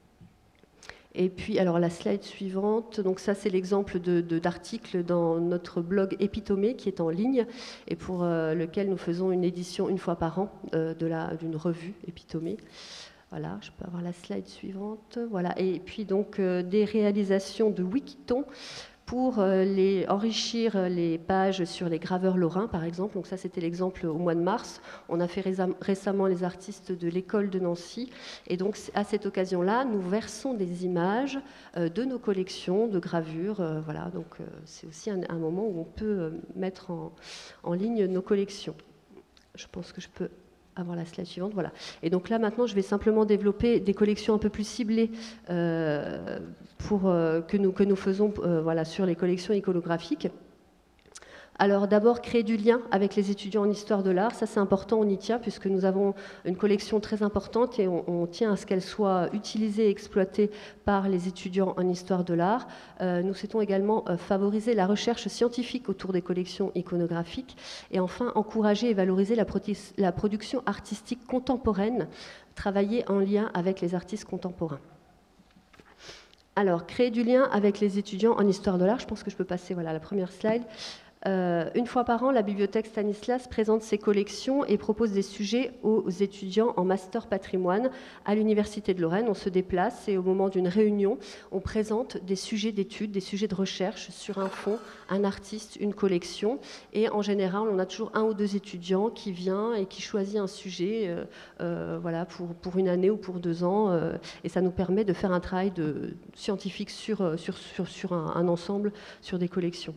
Et puis, alors la slide suivante, donc ça c'est l'exemple d'article dans notre blog Épitomé qui est en ligne et pour lequel nous faisons une édition une fois par an d'une revue Épitomé. Voilà, je peux avoir la slide suivante. Voilà, et puis donc des réalisations de Wikiton pour enrichir les pages sur les graveurs lorrains, par exemple. Donc ça, c'était l'exemple au mois de mars. On a fait récemment les artistes de l'école de Nancy. Et donc, à cette occasion-là, nous versons des images de nos collections de gravures. Voilà, donc c'est aussi un moment où on peut mettre en ligne nos collections. Je pense que je peux avoir la slide suivante, voilà. Et donc là, maintenant, je vais simplement développer des collections un peu plus ciblées que nous faisons voilà, sur les collections iconographiques. Alors d'abord, créer du lien avec les étudiants en histoire de l'art, ça c'est important, on y tient puisque nous avons une collection très importante et on tient à ce qu'elle soit utilisée et exploitée par les étudiants en histoire de l'art. Nous souhaitons également favoriser la recherche scientifique autour des collections iconographiques et enfin encourager et valoriser la production artistique contemporaine, travailler en lien avec les artistes contemporains. Alors, créer du lien avec les étudiants en histoire de l'art, je pense que je peux passer voilà, à la première slide. Une fois par an, la bibliothèque Stanislas présente ses collections et propose des sujets aux étudiants en master patrimoine à l'Université de Lorraine. On se déplace et au moment d'une réunion, on présente des sujets d'études, des sujets de recherche sur un fonds, un artiste, une collection. Et en général, on a toujours un ou deux étudiants qui vient et qui choisit un sujet voilà, pour une année ou pour 2 ans. Et ça nous permet de faire un travail scientifique sur un ensemble, sur des collections.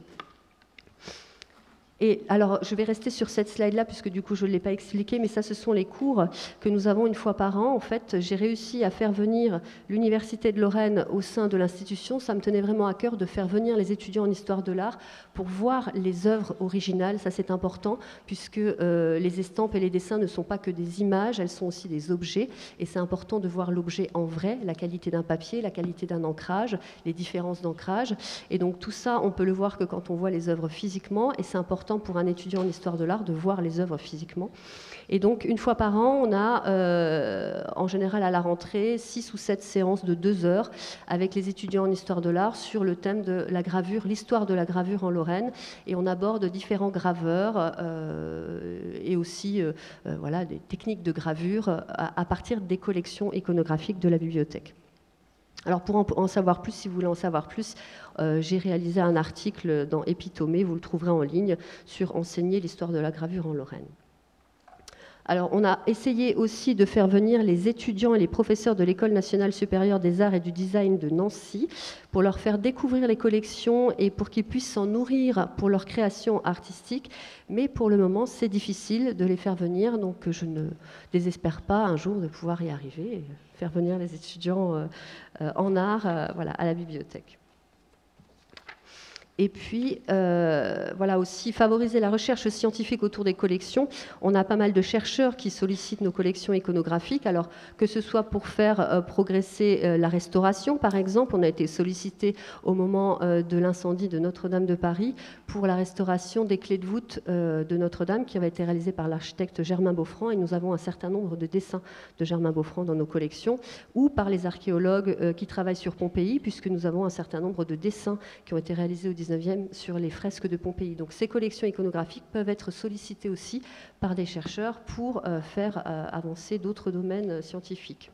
Et alors, je vais rester sur cette slide-là, puisque du coup, je ne l'ai pas expliqué, mais ça, ce sont les cours que nous avons une fois par an. En fait, j'ai réussi à faire venir l'Université de Lorraine au sein de l'institution. Ça me tenait vraiment à cœur de faire venir les étudiants en histoire de l'art pour voir les œuvres originales. Ça, c'est important, puisque les estampes et les dessins ne sont pas que des images, elles sont aussi des objets. Et c'est important de voir l'objet en vrai, la qualité d'un papier, la qualité d'un ancrage, les différences d'ancrage. Et donc, tout ça, on peut le voir que quand on voit les œuvres physiquement. Et c'est important important pour un étudiant en histoire de l'art de voir les œuvres physiquement. Et donc, une fois par an, on a en général à la rentrée 6 ou 7 séances de 2 heures avec les étudiants en histoire de l'art sur le thème de la gravure, l'histoire de la gravure en Lorraine. Et on aborde différents graveurs et aussi voilà, des techniques de gravure à partir des collections iconographiques de la bibliothèque. Alors pour en savoir plus, si vous voulez en savoir plus, j'ai réalisé un article dans Épitomée, vous le trouverez en ligne, sur enseigner l'histoire de la gravure en Lorraine. Alors, on a essayé aussi de faire venir les étudiants et les professeurs de l'École nationale supérieure des arts et du design de Nancy pour leur faire découvrir les collections et pour qu'ils puissent s'en nourrir pour leur création artistique. Mais pour le moment, c'est difficile de les faire venir, donc je ne désespère pas un jour de pouvoir y arriver et faire venir les étudiants en art voilà, à la bibliothèque. Et puis, voilà aussi, favoriser la recherche scientifique autour des collections. On a pas mal de chercheurs qui sollicitent nos collections iconographiques, alors que ce soit pour faire progresser la restauration, par exemple. On a été sollicité au moment de l'incendie de Notre-Dame de Paris pour la restauration des clés de voûte de Notre-Dame, qui avait été réalisée par l'architecte Germain Beaufrand, et nous avons un certain nombre de dessins de Germain Beaufrand dans nos collections, ou par les archéologues qui travaillent sur Pompéi, puisque nous avons un certain nombre de dessins qui ont été réalisés au 19e sur les fresques de Pompéi. Donc ces collections iconographiques peuvent être sollicitées aussi par des chercheurs pour faire avancer d'autres domaines scientifiques.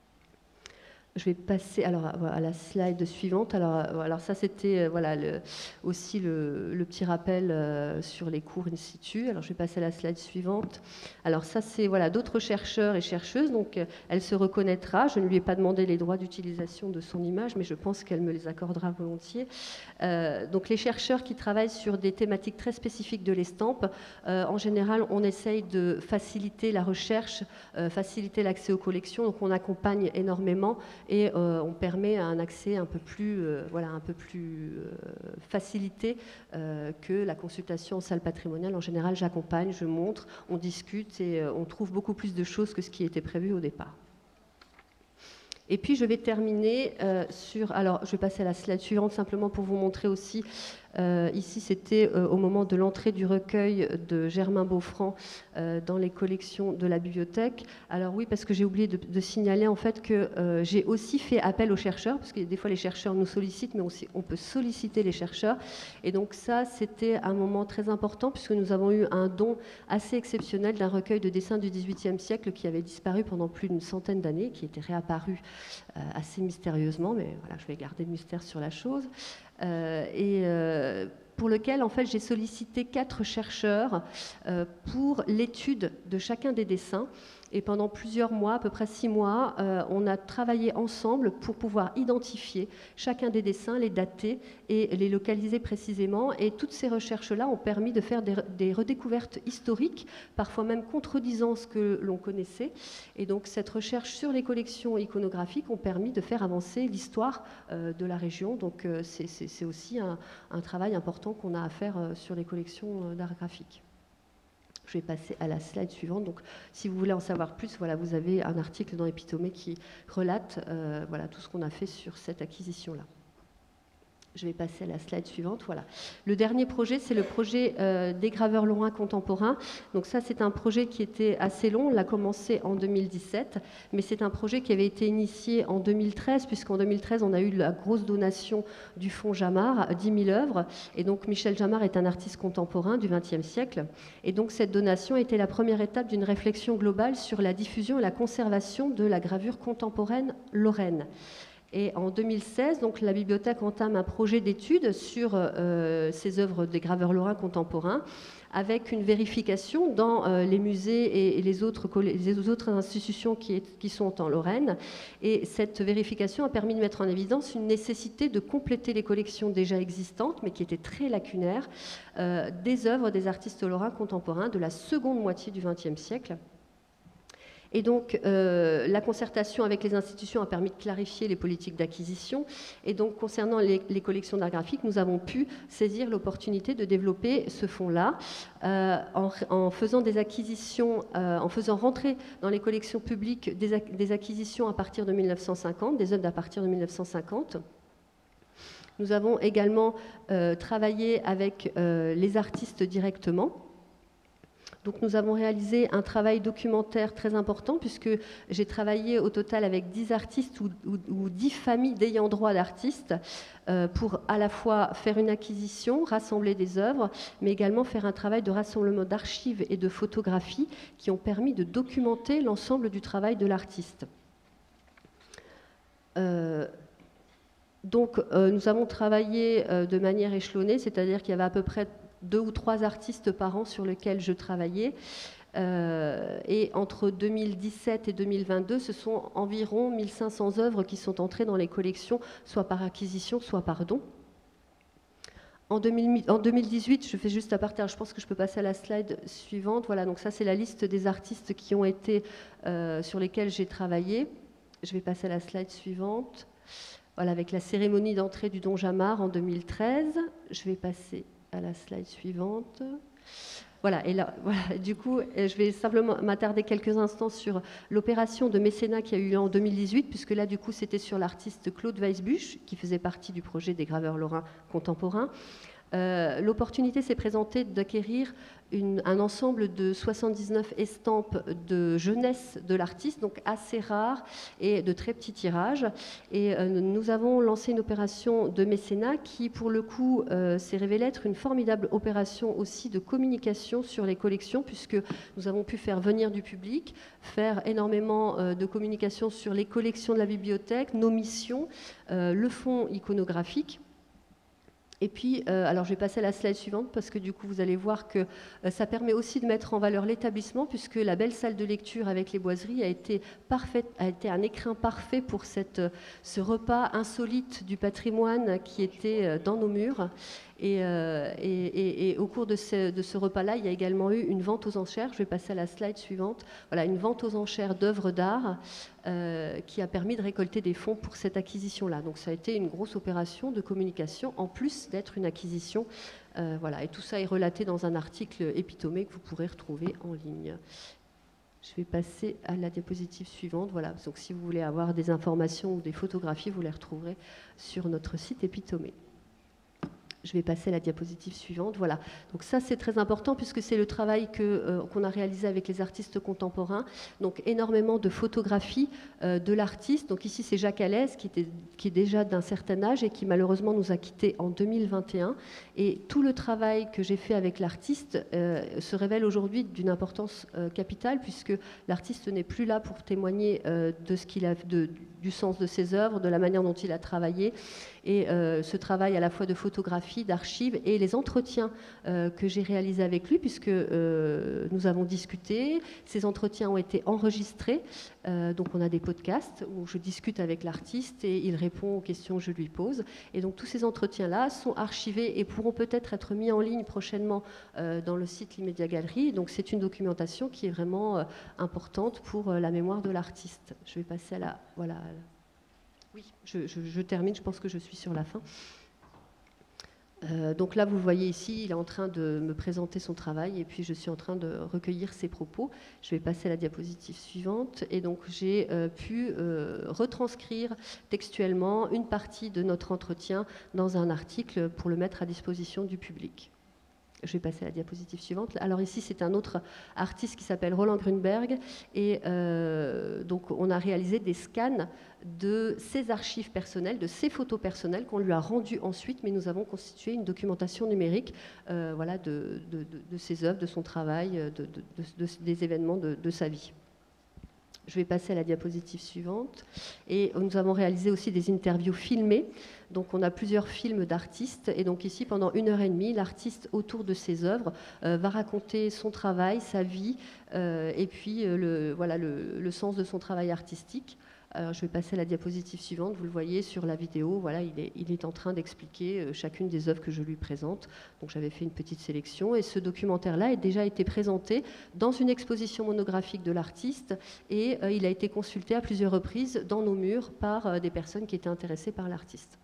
Je vais passer alors, à la slide suivante. Alors ça, c'était voilà, aussi le petit rappel sur les cours in situ. Alors je vais passer à la slide suivante. Alors ça, c'est voilà, d'autres chercheurs et chercheuses. Donc elle se reconnaîtra. Je ne lui ai pas demandé les droits d'utilisation de son image, mais je pense qu'elle me les accordera volontiers. Donc les chercheurs qui travaillent sur des thématiques très spécifiques de l'estampe, en général, on essaye de faciliter la recherche, faciliter l'accès aux collections. Donc on accompagne énormément et on permet un accès un peu plus, voilà, un peu plus facilité que la consultation en salle patrimoniale. En général, j'accompagne, je montre, on discute et on trouve beaucoup plus de choses que ce qui était prévu au départ. Et puis je vais terminer sur... Alors je vais passer à la slide suivante simplement pour vous montrer aussi... ici, c'était au moment de l'entrée du recueil de Germain Beaufrand dans les collections de la bibliothèque. Alors oui, parce que j'ai oublié de signaler en fait que j'ai aussi fait appel aux chercheurs, parce que des fois les chercheurs nous sollicitent, mais aussi on peut solliciter les chercheurs. Et donc ça, c'était un moment très important, puisque nous avons eu un don assez exceptionnel d'un recueil de dessins du XVIIIe siècle qui avait disparu pendant plus d'une centaine d'années, qui était réapparu assez mystérieusement, mais voilà, je vais garder le mystère sur la chose. Pour lequel en fait j'ai sollicité 4 chercheurs pour l'étude de chacun des dessins. Et pendant plusieurs mois, à peu près 6 mois, on a travaillé ensemble pour pouvoir identifier chacun des dessins, les dater et les localiser précisément. Et toutes ces recherches-là ont permis de faire des redécouvertes historiques, parfois même contredisant ce que l'on connaissait. Et donc cette recherche sur les collections iconographiques ont permis de faire avancer l'histoire de la région. Donc c'est aussi un travail important qu'on a à faire sur les collections d'art graphique. Je vais passer à la slide suivante. Donc, si vous voulez en savoir plus, voilà, vous avez un article dans Épitomée qui relate voilà, tout ce qu'on a fait sur cette acquisition-là. Je vais passer à la slide suivante. Voilà. Le dernier projet, c'est le projet des graveurs lorrains contemporains. Donc ça, c'est un projet qui était assez long. On l'a commencé en 2017, mais c'est un projet qui avait été initié en 2013, puisqu'en 2013, on a eu la grosse donation du fonds Jamard, 10 000 œuvres. Et donc, Michel Jamard est un artiste contemporain du XXe siècle. Et donc, cette donation était la première étape d'une réflexion globale sur la diffusion et la conservation de la gravure contemporaine lorraine. Et en 2016, donc, la bibliothèque entame un projet d'étude sur ces œuvres des graveurs lorrains contemporains, avec une vérification dans les musées et les autres institutions qui sont en Lorraine. Et cette vérification a permis de mettre en évidence une nécessité de compléter les collections déjà existantes, mais qui étaient très lacunaires, des œuvres des artistes lorrains contemporains de la seconde moitié du XXe siècle. Et donc, la concertation avec les institutions a permis de clarifier les politiques d'acquisition. Et donc, concernant les collections d'art graphique, nous avons pu saisir l'opportunité de développer ce fonds-là en faisant des acquisitions, en faisant rentrer dans les collections publiques des acquisitions à partir de 1950, des œuvres à partir de 1950. Nous avons également travaillé avec les artistes directement. Donc nous avons réalisé un travail documentaire très important puisque j'ai travaillé au total avec 10 artistes ou 10 familles d'ayants droit d'artistes pour à la fois faire une acquisition, rassembler des œuvres, mais également faire un travail de rassemblement d'archives et de photographies qui ont permis de documenter l'ensemble du travail de l'artiste. Donc nous avons travaillé de manière échelonnée, c'est-à-dire qu'il y avait à peu près 2 ou 3 artistes par an sur lesquels je travaillais. Et entre 2017 et 2022, ce sont environ 1500 œuvres qui sont entrées dans les collections, soit par acquisition, soit par don. En 2018, je fais juste à partir, je pense que je peux passer à la slide suivante. Voilà, donc ça c'est la liste des artistes qui ont été, sur lesquels j'ai travaillé. Je vais passer à la slide suivante. Voilà, avec la cérémonie d'entrée du Don Jamar en 2013. Je vais passer à la slide suivante. Voilà, et là, voilà, du coup, je vais simplement m'attarder quelques instants sur l'opération de mécénat qui a eu lieu en 2018, puisque là, du coup, c'était sur l'artiste Claude Weisbusch, qui faisait partie du projet des graveurs lorrains contemporains. L'opportunité s'est présentée d'acquérir un ensemble de 79 estampes de jeunesse de l'artiste, donc assez rares et de très petits tirages. Et nous avons lancé une opération de mécénat qui, pour le coup, s'est révélée être une formidable opération aussi de communication sur les collections, puisque nous avons pu faire venir du public, faire énormément de communication sur les collections de la bibliothèque, nos missions, le fonds iconographique. Et puis, alors je vais passer à la slide suivante parce que du coup vous allez voir que ça permet aussi de mettre en valeur l'établissement, puisque la belle salle de lecture avec les boiseries a été un écrin parfait pour ce repas insolite du patrimoine qui était dans nos murs. Et au cours de ce repas-là, il y a également eu une vente aux enchères. Je vais passer à la slide suivante. Voilà, une vente aux enchères d'œuvres d'art qui a permis de récolter des fonds pour cette acquisition-là. Donc ça a été une grosse opération de communication, en plus d'être une acquisition. Voilà, et tout ça est relaté dans un article épitomé que vous pourrez retrouver en ligne. Je vais passer à la diapositive suivante. Voilà, donc si vous voulez avoir des informations ou des photographies, vous les retrouverez sur notre site épitomé. Je vais passer à la diapositive suivante. Voilà. Donc ça, c'est très important puisque c'est le travail qu'on a réalisé avec les artistes contemporains. Donc énormément de photographies de l'artiste. Donc ici, c'est Jacques Alès qui est déjà d'un certain âge et qui malheureusement nous a quittés en 2021. Et tout le travail que j'ai fait avec l'artiste se révèle aujourd'hui d'une importance capitale, puisque l'artiste n'est plus là pour témoigner de ce qu'il a, du sens de ses œuvres, de la manière dont il a travaillé. Et ce travail à la fois de photographie, d'archives et les entretiens que j'ai réalisés avec lui, puisque nous avons discuté. Ces entretiens ont été enregistrés. Donc on a des podcasts où je discute avec l'artiste et il répond aux questions que je lui pose. Et donc tous ces entretiens-là sont archivés et pourront peut-être être mis en ligne prochainement dans le site l'Immédiat Galerie. Donc c'est une documentation qui est vraiment importante pour la mémoire de l'artiste. Je vais passer à la... Voilà. Oui, je termine, je pense que je suis sur la fin. Donc là, vous voyez ici, il est en train de me présenter son travail et puis je suis en train de recueillir ses propos. Je vais passer à la diapositive suivante. Et donc, j'ai pu retranscrire textuellement une partie de notre entretien dans un article pour le mettre à disposition du public. Je vais passer à la diapositive suivante. Alors ici, c'est un autre artiste qui s'appelle Roland Grunberg. Et donc, on a réalisé des scans de ses archives personnelles, de ses photos personnelles qu'on lui a rendues ensuite, mais nous avons constitué une documentation numérique voilà, de ses œuvres, de son travail, des événements de sa vie. Je vais passer à la diapositive suivante. Et nous avons réalisé aussi des interviews filmées. Donc on a plusieurs films d'artistes. Et donc ici, pendant 1h30, l'artiste, autour de ses œuvres, va raconter son travail, sa vie, et puis voilà, le sens de son travail artistique. Alors, je vais passer à la diapositive suivante. Vous le voyez sur la vidéo. Voilà, il est en train d'expliquer chacune des œuvres que je lui présente. Donc, j'avais fait une petite sélection. Et ce documentaire-là a déjà été présenté dans une exposition monographique de l'artiste. Et il a été consulté à plusieurs reprises dans nos murs par des personnes qui étaient intéressées par l'artiste.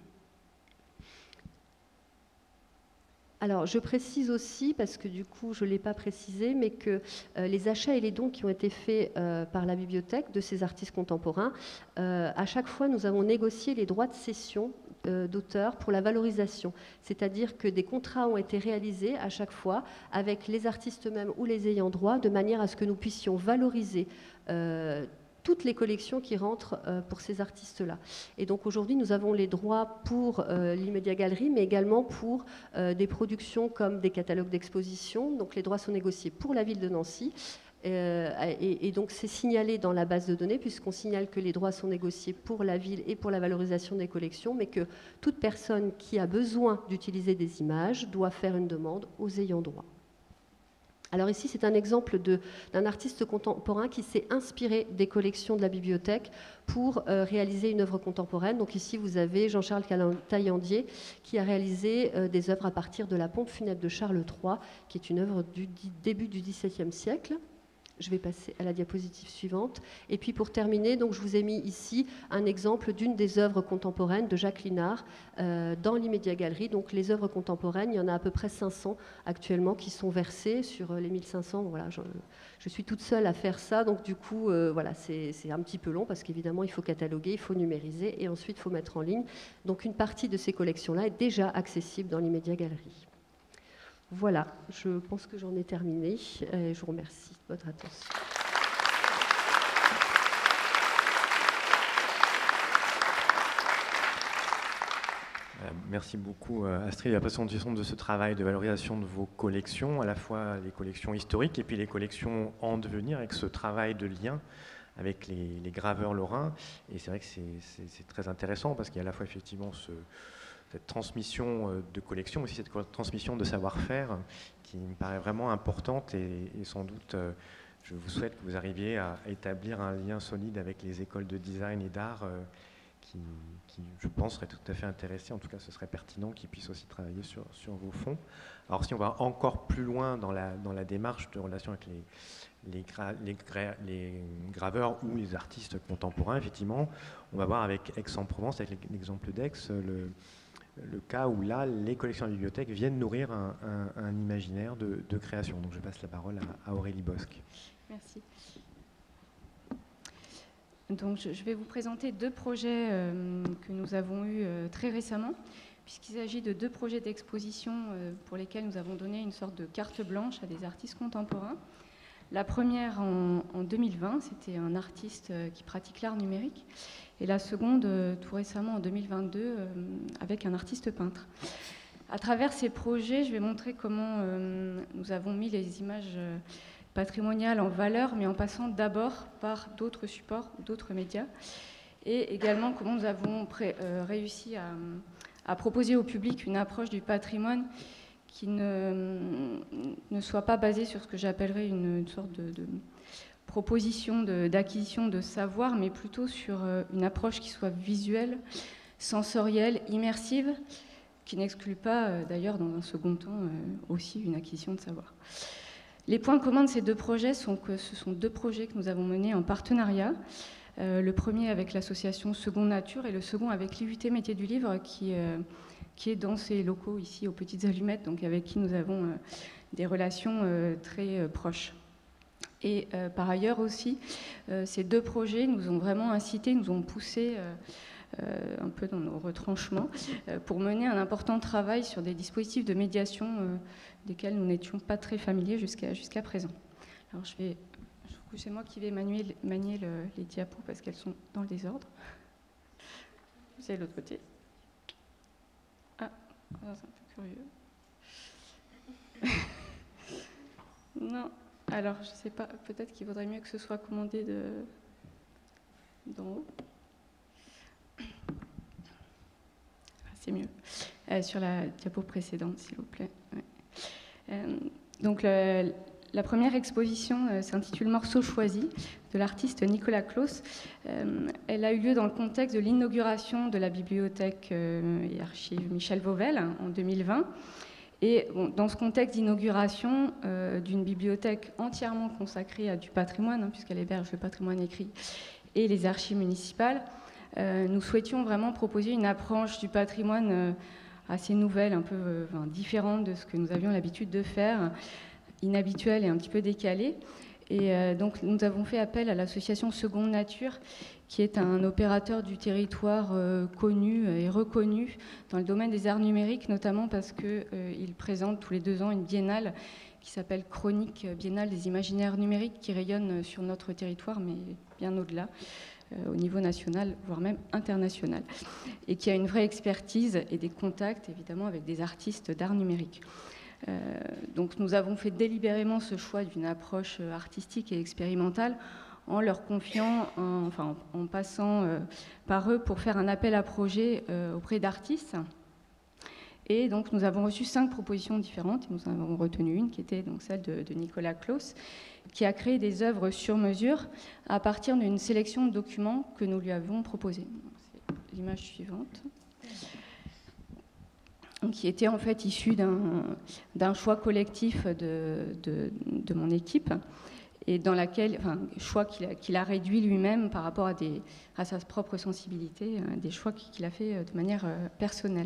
Alors, je précise aussi, parce que du coup, je ne l'ai pas précisé, mais que les achats et les dons qui ont été faits par la bibliothèque de ces artistes contemporains, à chaque fois, nous avons négocié les droits de cession d'auteur pour la valorisation. C'est-à-dire que des contrats ont été réalisés à chaque fois avec les artistes eux-mêmes ou les ayants droit, de manière à ce que nous puissions valoriser toutes les collections qui rentrent pour ces artistes-là. Et donc aujourd'hui, nous avons les droits pour l'Immédiat Galerie, mais également pour des productions comme des catalogues d'exposition. Donc les droits sont négociés pour la ville de Nancy. Et donc c'est signalé dans la base de données, puisqu'on signale que les droits sont négociés pour la ville et pour la valorisation des collections, mais que toute personne qui a besoin d'utiliser des images doit faire une demande aux ayants droit. Alors ici, c'est un exemple d'un artiste contemporain qui s'est inspiré des collections de la bibliothèque pour réaliser une œuvre contemporaine. Donc ici, vous avez Jean-Charles Taillandier qui a réalisé des œuvres à partir de la pompe funèbre de Charles III, qui est une œuvre du début du XVIIe siècle. Je vais passer à la diapositive suivante. Et puis pour terminer, donc, je vous ai mis ici un exemple d'une des œuvres contemporaines de Jacques Linard dans l'Immédiat Galerie. Donc les œuvres contemporaines, il y en a à peu près 500 actuellement qui sont versées sur les 1500. Voilà, je suis toute seule à faire ça, donc du coup, voilà, c'est un petit peu long parce qu'évidemment, il faut cataloguer, il faut numériser et ensuite il faut mettre en ligne. Donc une partie de ces collections-là est déjà accessible dans l'Immédiat Galerie. Voilà, je pense que j'en ai terminé. Je vous remercie de votre attention. Merci beaucoup Astrid de la présentation de ce travail de valorisation de vos collections, à la fois les collections historiques et puis les collections en devenir, avec ce travail de lien avec les graveurs lorrains. Et c'est vrai que c'est très intéressant parce qu'il y a à la fois effectivement cette transmission de collection, aussi cette transmission de savoir-faire qui me paraît vraiment importante et sans doute, je vous souhaite que vous arriviez à établir un lien solide avec les écoles de design et d'art qui, je pense, seraient tout à fait intéressés. En tout cas, ce serait pertinent qu'ils puissent aussi travailler sur vos fonds. Alors, si on va encore plus loin dans la démarche de relation avec les graveurs ou les artistes contemporains, effectivement, on va voir avec Aix-en-Provence, avec l'exemple d'Aix, le cas où là, les collections de la bibliothèque viennent nourrir un imaginaire de création. Donc je passe la parole à Aurélie Bosc. Merci. Donc je vais vous présenter deux projets que nous avons eus très récemment, puisqu'il s'agit de deux projets d'exposition pour lesquels nous avons donné une sorte de carte blanche à des artistes contemporains. La première en 2020, c'était un artiste qui pratique l'art numérique, et la seconde tout récemment en 2022 avec un artiste peintre. À travers ces projets, je vais montrer comment nous avons mis les images patrimoniales en valeur, mais en passant d'abord par d'autres supports, d'autres médias, et également comment nous avons réussi à proposer au public une approche du patrimoine qui ne soit pas basée sur ce que j'appellerais une sorte de proposition d'acquisition de savoir, mais plutôt sur une approche qui soit visuelle, sensorielle, immersive, qui n'exclut pas d'ailleurs dans un second temps aussi une acquisition de savoir. Les points communs de ces deux projets sont que ce sont deux projets que nous avons menés en partenariat. Le premier avec l'association Seconde Nature et le second avec l'IUT Métiers du Livre qui est dans ces locaux ici aux Petites Allumettes, donc avec qui nous avons des relations très proches. Et par ailleurs aussi, ces deux projets nous ont vraiment incités, nous ont poussés un peu dans nos retranchements pour mener un important travail sur des dispositifs de médiation desquels nous n'étions pas très familiers jusqu'à présent. Alors c'est moi qui vais manier les diapos parce qu'elles sont dans le désordre. Vous allez de l'autre côté. Ah, c'est un peu curieux. Non, alors je ne sais pas, peut-être qu'il vaudrait mieux que ce soit commandé d'en haut. C'est mieux. Sur la diapo précédente, s'il vous plaît. Ouais. Donc la première exposition s'intitule Morceaux choisis de l'artiste Nicolas Claus. Elle a eu lieu dans le contexte de l'inauguration de la bibliothèque et archives Michel Vauvel en 2020. Et bon, dans ce contexte d'inauguration d'une bibliothèque entièrement consacrée à du patrimoine, puisqu'elle héberge le patrimoine écrit et les archives municipales, nous souhaitions vraiment proposer une approche du patrimoine assez nouvelle, un peu différente de ce que nous avions l'habitude de faire, inhabituelle et un petit peu décalée. Et donc nous avons fait appel à l'association Seconde Nature qui est un opérateur du territoire connu et reconnu dans le domaine des arts numériques, notamment parce qu'il présente tous les 2 ans une biennale qui s'appelle Chronique biennale des imaginaires numériques, qui rayonne sur notre territoire, mais bien au-delà, au niveau national, voire même international, et qui a une vraie expertise et des contacts, évidemment, avec des artistes d'art numérique. Donc nous avons fait délibérément ce choix d'une approche artistique et expérimentale en leur confiant, en passant par eux pour faire un appel à projet auprès d'artistes. Et donc nous avons reçu 5 propositions différentes. Nous en avons retenu une qui était donc celle de Nicolas Claus, qui a créé des œuvres sur mesure à partir d'une sélection de documents que nous lui avons proposés. C'est l'image suivante. Qui était en fait issu d'un choix collectif de mon équipe, et dans laquelle, choix qu'il a réduit lui-même par rapport à sa propre sensibilité, des choix qu'il a fait de manière personnelle.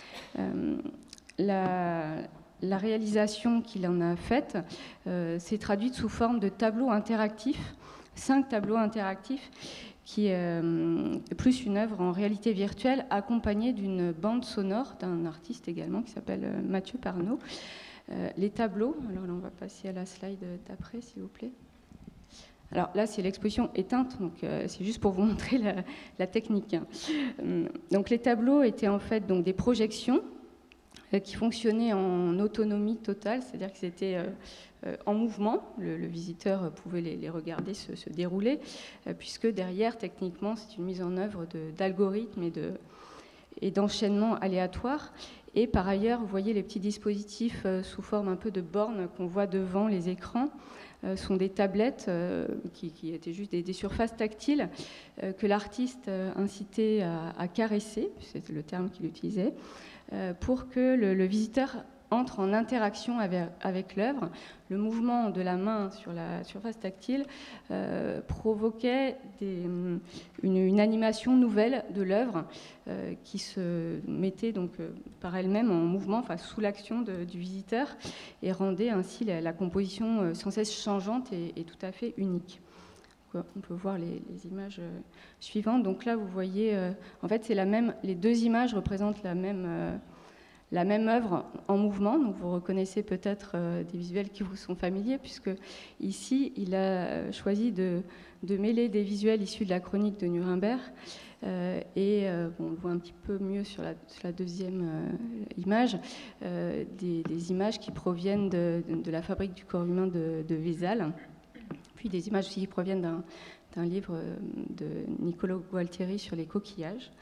La réalisation qu'il en a faite s'est traduite sous forme de tableaux interactifs, 5 tableaux interactifs, qui est plus une œuvre en réalité virtuelle accompagnée d'une bande sonore d'un artiste également qui s'appelle Mathieu Parnot. Les tableaux, alors là on va passer à la slide d'après s'il vous plaît. Alors là c'est l'exposition éteinte, donc c'est juste pour vous montrer la technique. Donc les tableaux étaient en fait donc des projections qui fonctionnaient en autonomie totale, c'est-à-dire que c'était en mouvement, le visiteur pouvait les regarder se dérouler, puisque derrière, techniquement, c'est une mise en œuvre d'algorithmes et d'enchaînements aléatoires. Et par ailleurs, vous voyez les petits dispositifs sous forme un peu de bornes qu'on voit devant les écrans, sont des tablettes qui étaient juste des surfaces tactiles que l'artiste incitait à caresser, c'est le terme qu'il utilisait, pour que le visiteur entre en interaction avec l'œuvre. Le mouvement de la main sur la surface tactile provoquait une animation nouvelle de l'œuvre qui se mettait donc par elle-même en mouvement, sous l'action du visiteur, et rendait ainsi la composition sans cesse changeante et tout à fait unique. On peut voir les images suivantes. Donc là, vous voyez, en fait, les 2 images représentent la même œuvre en mouvement. Donc vous reconnaissez peut-être des visuels qui vous sont familiers, puisque ici, il a choisi de mêler des visuels issus de la chronique de Nuremberg, et on le voit un petit peu mieux sur la deuxième image, des images qui proviennent de la fabrique du corps humain de Vézal, puis des images aussi qui proviennent d'un livre de Niccolò Gualtieri sur les coquillages.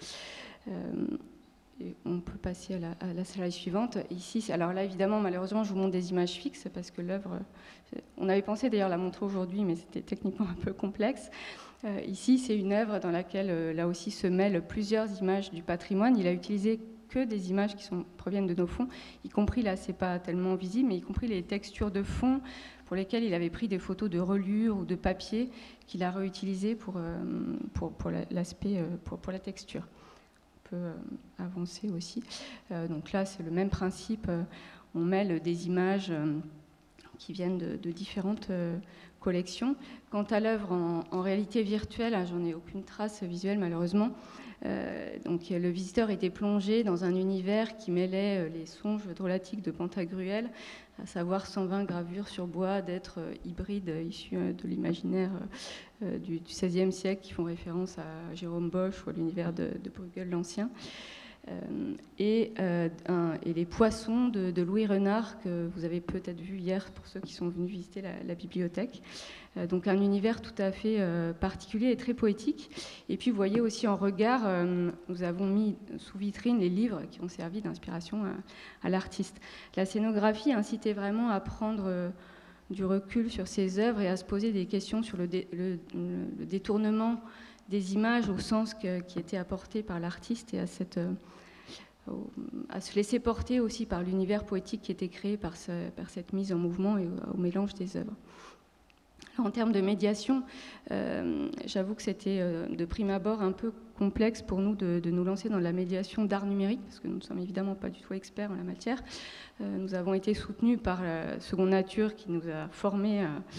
Et on peut passer à la slide suivante. Ici, alors là, évidemment, malheureusement, je vous montre des images fixes parce que l'œuvre, on avait pensé d'ailleurs la montrer aujourd'hui, mais c'était techniquement un peu complexe. Ici, c'est une œuvre dans laquelle, là aussi, se mêlent plusieurs images du patrimoine. Il a utilisé que des images qui proviennent de nos fonds, y compris, là, c'est pas tellement visible, mais y compris les textures de fond pour lesquelles il avait pris des photos de reliure ou de papier qu'il a réutilisées pour l'aspect, pour la texture. Avancer aussi. Donc là, c'est le même principe. On mêle des images qui viennent de différentes collections. Quant à l'œuvre en réalité virtuelle, j'en ai aucune trace visuelle malheureusement. Donc le visiteur était plongé dans un univers qui mêlait les songes drôlatiques de Pantagruel, à savoir 120 gravures sur bois d'êtres hybrides issus de l'imaginaire du XVIe siècle qui font référence à Jérôme Bosch ou à l'univers de Bruegel l'Ancien. Et les poissons de Louis Renard que vous avez peut-être vu hier pour ceux qui sont venus visiter la bibliothèque. Donc un univers tout à fait particulier et très poétique. Et puis vous voyez aussi en regard, nous avons mis sous vitrine les livres qui ont servi d'inspiration à l'artiste. La scénographie incitait vraiment à prendre du recul sur ses œuvres et à se poser des questions sur le détournement des images au sens qui était apporté par l'artiste et à se laisser porter aussi par l'univers poétique qui était créé par cette mise en mouvement et au mélange des œuvres. Alors, en termes de médiation, j'avoue que c'était de prime abord un peu complexe pour nous de nous lancer dans la médiation d'art numérique, parce que nous ne sommes évidemment pas du tout experts en la matière. Nous avons été soutenus par Seconde Nature qui nous a formés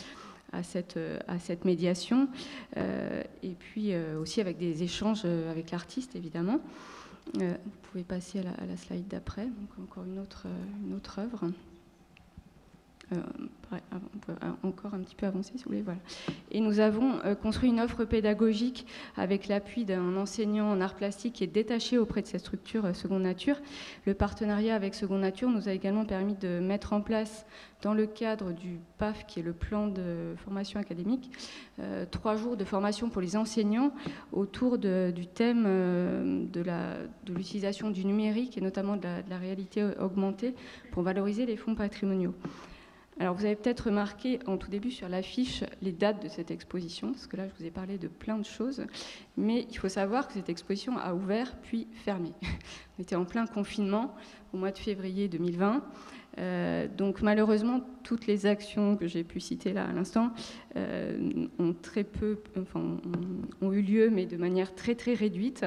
à cette médiation, et puis aussi avec des échanges avec l'artiste, évidemment. Vous pouvez passer à la slide d'après, donc encore une autre œuvre. On peut encore un petit peu avancer si vous voulez. Voilà. Et nous avons construit une offre pédagogique avec l'appui d'un enseignant en arts plastiques qui est détaché auprès de cette structure Seconde Nature. Le partenariat avec Seconde Nature nous a également permis de mettre en place, dans le cadre du PAF, qui est le plan de formation académique, 3 jours de formation pour les enseignants autour du thème de l'utilisation du numérique et notamment de la réalité augmentée pour valoriser les fonds patrimoniaux. Alors vous avez peut-être remarqué en tout début sur l'affiche les dates de cette exposition, parce que là je vous ai parlé de plein de choses, mais il faut savoir que cette exposition a ouvert puis fermé. On était en plein confinement au mois de février 2020, donc malheureusement toutes les actions que j'ai pu citer là à l'instant ont eu lieu, mais de manière très très réduite,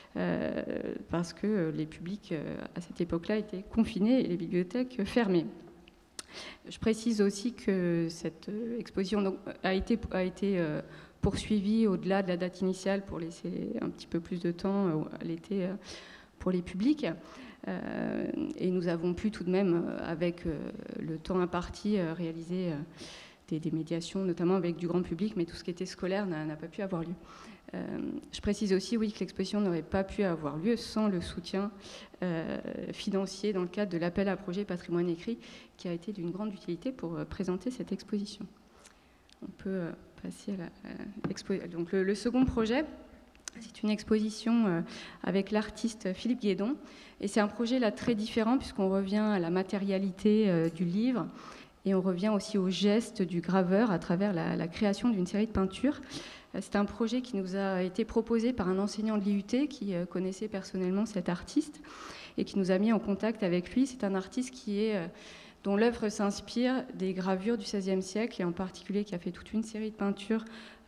parce que les publics à cette époque-là étaient confinés et les bibliothèques fermées. Je précise aussi que cette exposition a été poursuivie au-delà de la date initiale pour laisser un petit peu plus de temps à l'été pour les publics. Et nous avons pu tout de même, avec le temps imparti, réaliser des médiations, notamment avec du grand public, mais tout ce qui était scolaire n'a pas pu avoir lieu. Je précise aussi, oui, que l'exposition n'aurait pas pu avoir lieu sans le soutien financier dans le cadre de l'appel à projet patrimoine écrit, qui a été d'une grande utilité pour présenter cette exposition. On peut passer à l'exposition. Donc le second projet, c'est une exposition avec l'artiste Philippe Guédon, et c'est un projet là très différent puisqu'on revient à la matérialité du livre. Et on revient aussi au geste du graveur à travers la création d'une série de peintures. C'est un projet qui nous a été proposé par un enseignant de l'IUT qui connaissait personnellement cet artiste et qui nous a mis en contact avec lui. C'est un artiste dont l'œuvre s'inspire des gravures du XVIe siècle et en particulier qui a fait toute une série de peintures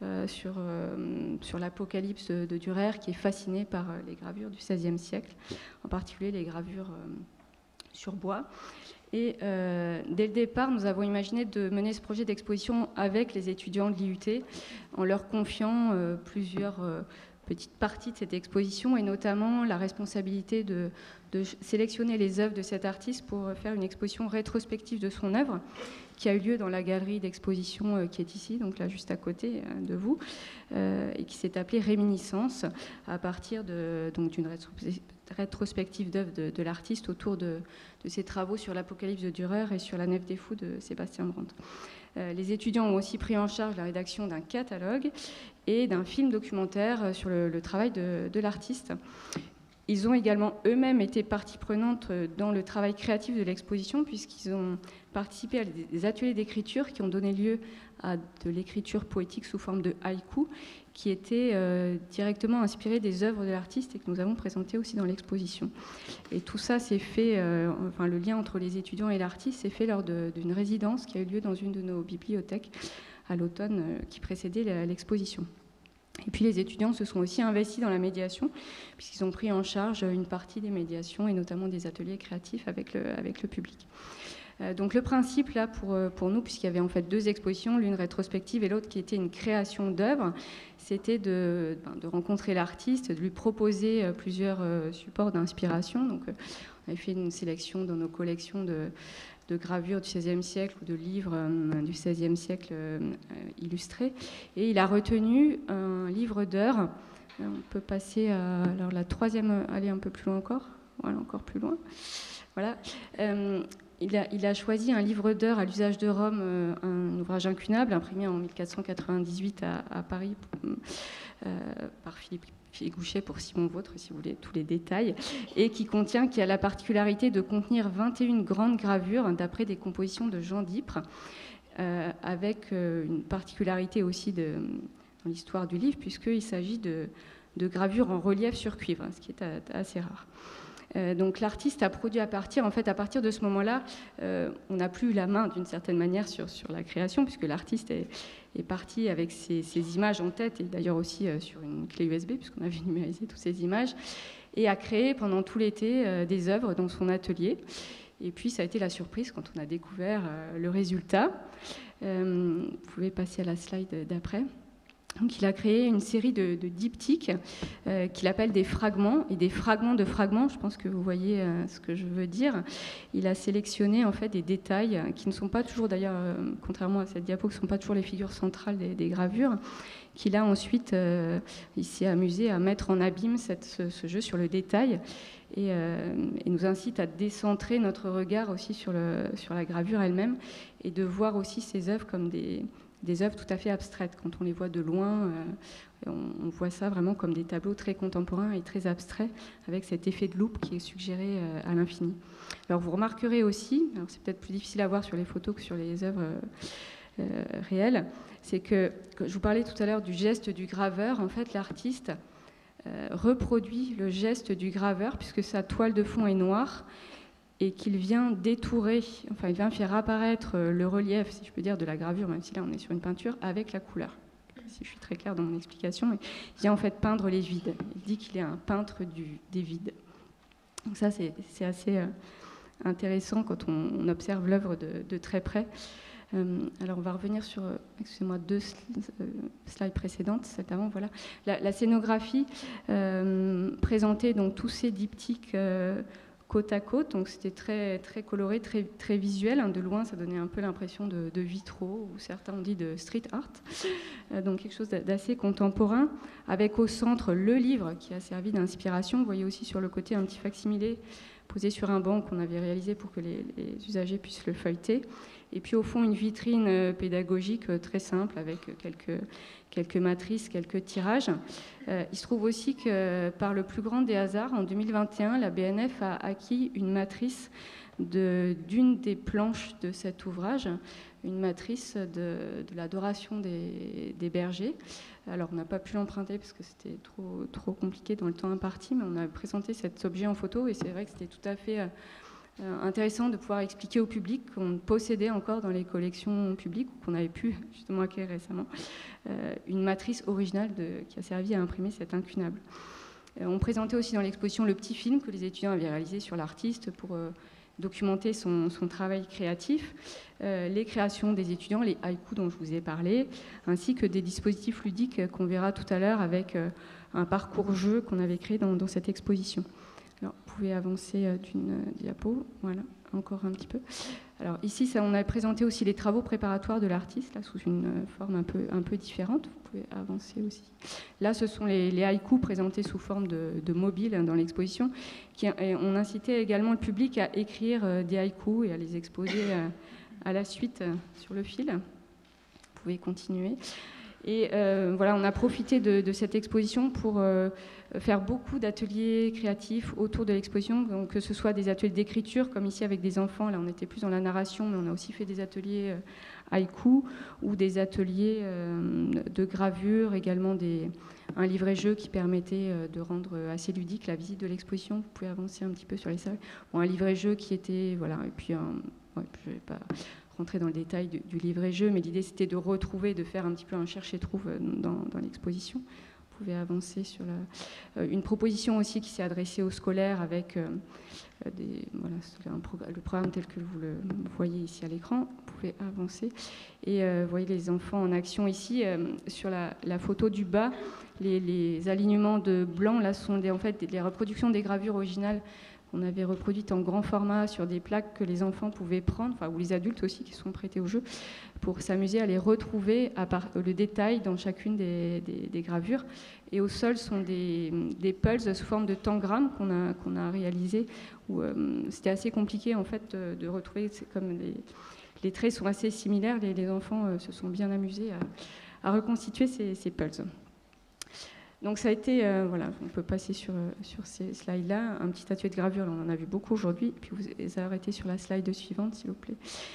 sur l'Apocalypse de Dürer, qui est fasciné par les gravures du XVIe siècle, en particulier les gravures sur bois. Et dès le départ, nous avons imaginé de mener ce projet d'exposition avec les étudiants de l'IUT, en leur confiant plusieurs petites parties de cette exposition, et notamment la responsabilité de sélectionner les œuvres de cet artiste pour faire une exposition rétrospective de son œuvre, qui a eu lieu dans la galerie d'exposition qui est ici, donc là juste à côté de vous, et qui s'est appelée Réminiscence, à partir d'une rétrospective d'œuvres de l'artiste autour de ses travaux sur l'Apocalypse de Dürer et sur la Nef des Fous de Sébastien Brandt. Les étudiants ont aussi pris en charge la rédaction d'un catalogue et d'un film documentaire sur le travail de l'artiste. Ils ont également eux-mêmes été partie prenante dans le travail créatif de l'exposition, puisqu'ils ont participé à des ateliers d'écriture qui ont donné lieu à de l'écriture poétique sous forme de haïku, qui était directement inspiré des œuvres de l'artiste et que nous avons présenté aussi dans l'exposition. Et tout ça s'est fait, le lien entre les étudiants et l'artiste s'est fait lors d'une résidence qui a eu lieu dans une de nos bibliothèques à l'automne qui précédait l'exposition. Et puis les étudiants se sont aussi investis dans la médiation, puisqu'ils ont pris en charge une partie des médiations et notamment des ateliers créatifs avec le public. Donc le principe là pour nous, puisqu'il y avait en fait 2 expositions, l'une rétrospective et l'autre qui était une création d'œuvres, c'était de rencontrer l'artiste, de lui proposer plusieurs supports d'inspiration. Donc on avait fait une sélection dans nos collections de gravures du XVIe siècle ou de livres du XVIe siècle illustrés. Et il a retenu un livre d'heures. On peut passer à la 3e, aller un peu plus loin encore. Voilà, encore plus loin. Voilà. Il a choisi un livre d'heures à l'usage de Rome, un ouvrage incunable imprimé en 1498 à Paris par Philippe Gouchet pour Simon Vautre, si vous voulez tous les détails, et qui a la particularité de contenir 21 grandes gravures d'après des compositions de Jean d'Ypres, avec une particularité aussi dans l'histoire du livre, puisqu'il s'agit de gravures en relief sur cuivre, ce qui est assez rare. Donc l'artiste a produit à partir de ce moment-là, on n'a plus la main d'une certaine manière sur la création, puisque l'artiste est parti avec ses images en tête, et d'ailleurs aussi sur une clé USB, puisqu'on avait numérisé toutes ces images, et a créé pendant tout l'été des œuvres dans son atelier. Et puis ça a été la surprise quand on a découvert le résultat. Vous pouvez passer à la slide d'après. Donc, il a créé une série de diptyques qu'il appelle des fragments, et des fragments de fragments, je pense que vous voyez ce que je veux dire. Il a sélectionné en fait des détails qui ne sont pas toujours, d'ailleurs, contrairement à cette diapo, qui ne sont pas toujours les figures centrales des gravures, qu'il a ensuite, il s'est amusé à mettre en abîme ce jeu sur le détail, et nous incite à décentrer notre regard aussi sur la gravure elle-même, et de voir aussi ces œuvres comme des œuvres tout à fait abstraites. Quand on les voit de loin, on voit ça vraiment comme des tableaux très contemporains et très abstraits, avec cet effet de loupe qui est suggéré à l'infini. Alors vous remarquerez aussi, alors c'est peut-être plus difficile à voir sur les photos que sur les œuvres réelles, c'est que je vous parlais tout à l'heure du geste du graveur. En fait, l'artiste reproduit le geste du graveur, puisque sa toile de fond est noire, et qu'il vient détourer, enfin il vient faire apparaître le relief, si je peux dire, de la gravure, même si là on est sur une peinture, avec la couleur. Si je suis très claire dans mon explication, il vient en fait peindre les vides. Il dit qu'il est un peintre des vides. Donc ça c'est assez intéressant quand on observe l'œuvre de très près. Alors on va revenir sur, excusez-moi, 2 slides précédentes, celle d'avant, voilà. La scénographie présentait donc tous ces diptyques côte à côte, donc c'était très, très coloré, très, très visuel. De loin, ça donnait un peu l'impression de vitraux, ou certains ont dit de street art. Donc quelque chose d'assez contemporain, avec au centre le livre qui a servi d'inspiration. Vous voyez aussi sur le côté un petit facsimilé posé sur un banc qu'on avait réalisé pour que les usagers puissent le feuilleter. Et puis au fond, une vitrine pédagogique très simple avec quelques matrices, quelques tirages. Il se trouve aussi que par le plus grand des hasards, en 2021, la BNF a acquis une matrice d'une des planches de cet ouvrage, une matrice de l'adoration des bergers. Alors on n'a pas pu l'emprunter parce que c'était trop compliqué dans le temps imparti, mais on a présenté cet objet en photo et c'est vrai que c'était tout à fait intéressant de pouvoir expliquer au public qu'on possédait encore dans les collections publiques, ou qu'on avait pu justement acquérir récemment, une matrice originale qui a servi à imprimer cet incunable. On présentait aussi dans l'exposition le petit film que les étudiants avaient réalisé sur l'artiste pour documenter son travail créatif, les créations des étudiants, les haïkus dont je vous ai parlé, ainsi que des dispositifs ludiques qu'on verra tout à l'heure avec un parcours jeu qu'on avait créé dans cette exposition. Alors, vous pouvez avancer d'une diapo, voilà, encore un petit peu. Alors ici, on a présenté aussi les travaux préparatoires de l'artiste, là, sous une forme un peu différente. Vous pouvez avancer aussi. Là, ce sont les haïkus présentés sous forme de mobile dans l'exposition. On incitait également le public à écrire des haïkus et à les exposer à la suite sur le fil. Vous pouvez continuer. Et voilà, on a profité de cette exposition pour faire beaucoup d'ateliers créatifs autour de l'exposition, donc que ce soit des ateliers d'écriture, comme ici avec des enfants, là on était plus dans la narration, mais on a aussi fait des ateliers haïkus, ou des ateliers de gravure, également un livret-jeu qui permettait de rendre assez ludique la visite de l'exposition. Vous pouvez avancer un petit peu sur les salles. Bon, un livret-jeu qui était, voilà, et puis je ne vais pas rentrer dans le détail du livret-jeu, mais l'idée c'était de retrouver, de faire un petit peu un cherche-et-trouve dans l'exposition. Vous pouvez avancer sur une proposition aussi qui s'est adressée aux scolaires avec le programme tel que vous le voyez ici à l'écran. Vous pouvez avancer. Et vous voyez les enfants en action ici. Sur la photo du bas, les alignements de blanc là sont en fait les reproductions des gravures originales qu'on avait reproduites en grand format sur des plaques que les enfants pouvaient prendre, ou les adultes aussi qui sont prêtés au jeu, pour s'amuser à les retrouver le détail dans chacune des gravures. Et au sol sont des pulses sous forme de tangrammes qu'on a réalisés, où c'était assez compliqué en fait de retrouver, comme les traits sont assez similaires, les enfants se sont bien amusés à reconstituer ces pulses. Donc ça a été, voilà, on peut passer sur ces slides-là, un petit atelier de gravure, on en a vu beaucoup aujourd'hui, puis vous arrêtez sur la slide suivante, s'il vous plaît.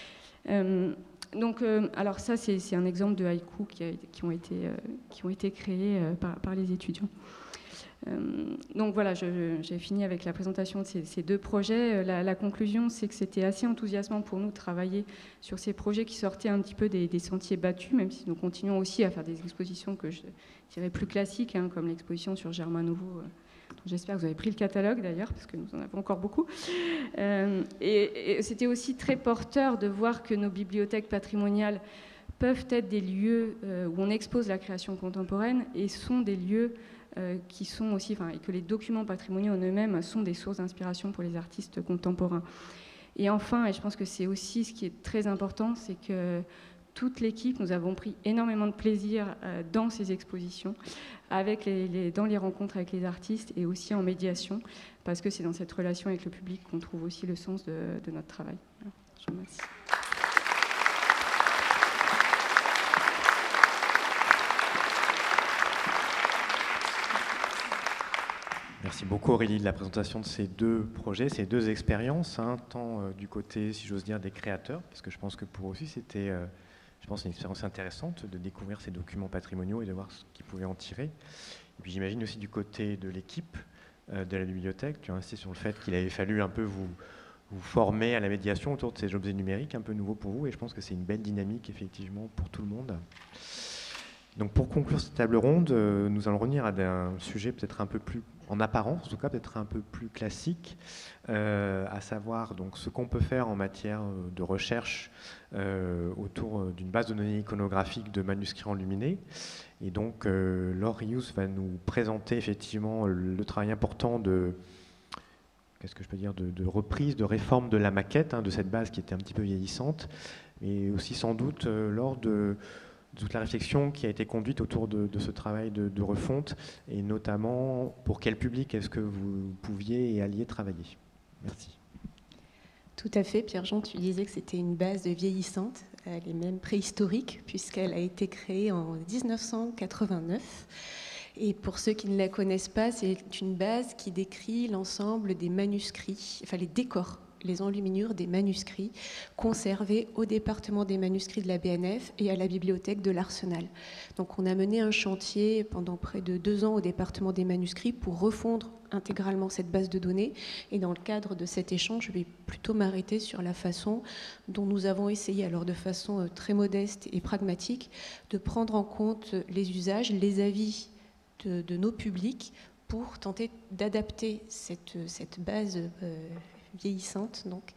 Alors ça, c'est un exemple de haïkus qui ont été créés par les étudiants. Donc voilà, j'ai fini avec la présentation de ces 2 projets. La conclusion, c'est que c'était assez enthousiasmant pour nous de travailler sur ces projets qui sortaient un petit peu des sentiers battus, même si nous continuons aussi à faire des expositions que je dirais plus classiques, comme l'exposition sur Germain Nouveau J'espère que vous avez pris le catalogue d'ailleurs, parce que nous en avons encore beaucoup. Et c'était aussi très porteur de voir que nos bibliothèques patrimoniales peuvent être des lieux où on expose la création contemporaine et sont des lieux qui sont aussi, et que les documents patrimoniaux en eux-mêmes sont des sources d'inspiration pour les artistes contemporains. Et enfin, et je pense que c'est aussi ce qui est très important, c'est que toute l'équipe, nous avons pris énormément de plaisir dans ces expositions, dans les rencontres avec les artistes et aussi en médiation, parce que c'est dans cette relation avec le public qu'on trouve aussi le sens de notre travail. Voilà, je vous remercie. Merci beaucoup Aurélie de la présentation de ces deux projets, ces deux expériences, tant du côté, si j'ose dire, des créateurs, parce que je pense que pour eux aussi c'était une expérience intéressante de découvrir ces documents patrimoniaux et de voir ce qu'ils pouvaient en tirer. Et puis j'imagine aussi du côté de l'équipe de la bibliothèque, tu as insisté sur le fait qu'il avait fallu un peu vous former à la médiation autour de ces objets numériques un peu nouveaux pour vous, et je pense que c'est une belle dynamique effectivement pour tout le monde. Donc pour conclure cette table ronde, nous allons revenir à un sujet peut-être un peu plus, en apparence en tout cas, peut-être un peu plus classique, à savoir donc, ce qu'on peut faire en matière de recherche autour d'une base de données iconographique de manuscrits enluminés. Et donc Laure Rius va nous présenter effectivement le travail important de reprise, de réforme de la maquette, de cette base qui était un petit peu vieillissante, mais aussi sans doute lors de toute la réflexion qui a été conduite autour de ce travail de refonte, et notamment pour quel public est-ce que vous pouviez et alliez travailler. Merci. Tout à fait, Pierre-Jean, tu disais que c'était une base vieillissante, elle est même préhistorique, puisqu'elle a été créée en 1989. Et pour ceux qui ne la connaissent pas, c'est une base qui décrit l'ensemble des manuscrits, enfin les décors, les enluminures des manuscrits conservés au département des manuscrits de la BNF et à la bibliothèque de l'Arsenal. Donc on a mené un chantier pendant près de 2 ans au département des manuscrits pour refondre intégralement cette base de données. Et dans le cadre de cet échange, je vais plutôt m'arrêter sur la façon dont nous avons essayé, alors de façon très modeste et pragmatique, de prendre en compte les usages, les avis de nos publics pour tenter d'adapter cette base vieillissante donc,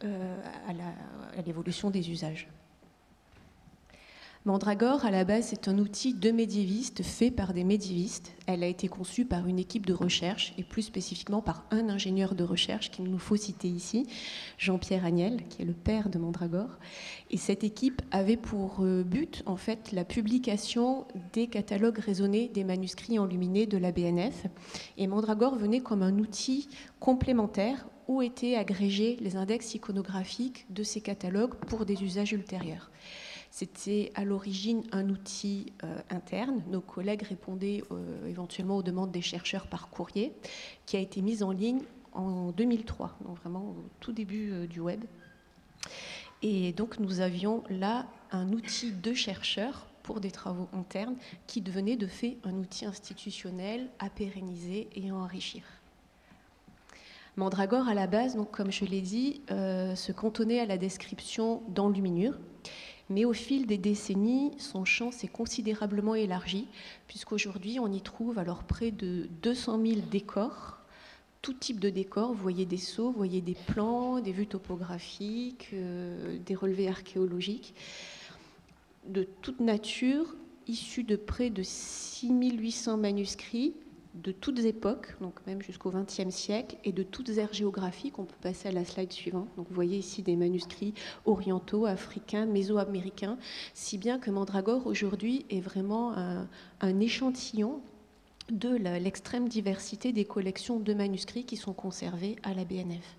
à l'évolution des usages. Mandragore, à la base, c'est un outil de médiéviste fait par des médiévistes. Elle a été conçue par une équipe de recherche et plus spécifiquement par un ingénieur de recherche qu'il nous faut citer ici, Jean-Pierre Agnel, qui est le père de Mandragore. Et cette équipe avait pour but, en fait, la publication des catalogues raisonnés des manuscrits enluminés de la BNF. Et Mandragore venait comme un outil complémentaire où étaient agrégés les index iconographiques de ces catalogues pour des usages ultérieurs. C'était à l'origine un outil interne. Nos collègues répondaient éventuellement aux demandes des chercheurs par courrier, qui a été mise en ligne en 2003, donc vraiment au tout début du web. Et donc nous avions là un outil de chercheurs pour des travaux internes qui devenait de fait un outil institutionnel à pérenniser et à enrichir. Mandragore, à la base, donc, comme je l'ai dit, se cantonnait à la description d'enluminures. Mais au fil des décennies, son champ s'est considérablement élargi, puisqu'aujourd'hui, on y trouve alors près de 200 000 décors, tout type de décors. Vous voyez des sceaux, vous voyez des plans, des vues topographiques, des relevés archéologiques, de toute nature, issus de près de 6800 manuscrits, de toutes époques, donc même jusqu'au XXe siècle, et de toutes aires géographiques. On peut passer à la slide suivante. Donc vous voyez ici des manuscrits orientaux, africains, mésoaméricains, si bien que Mandragore aujourd'hui est vraiment un échantillon de l'extrême diversité des collections de manuscrits qui sont conservés à la BNF.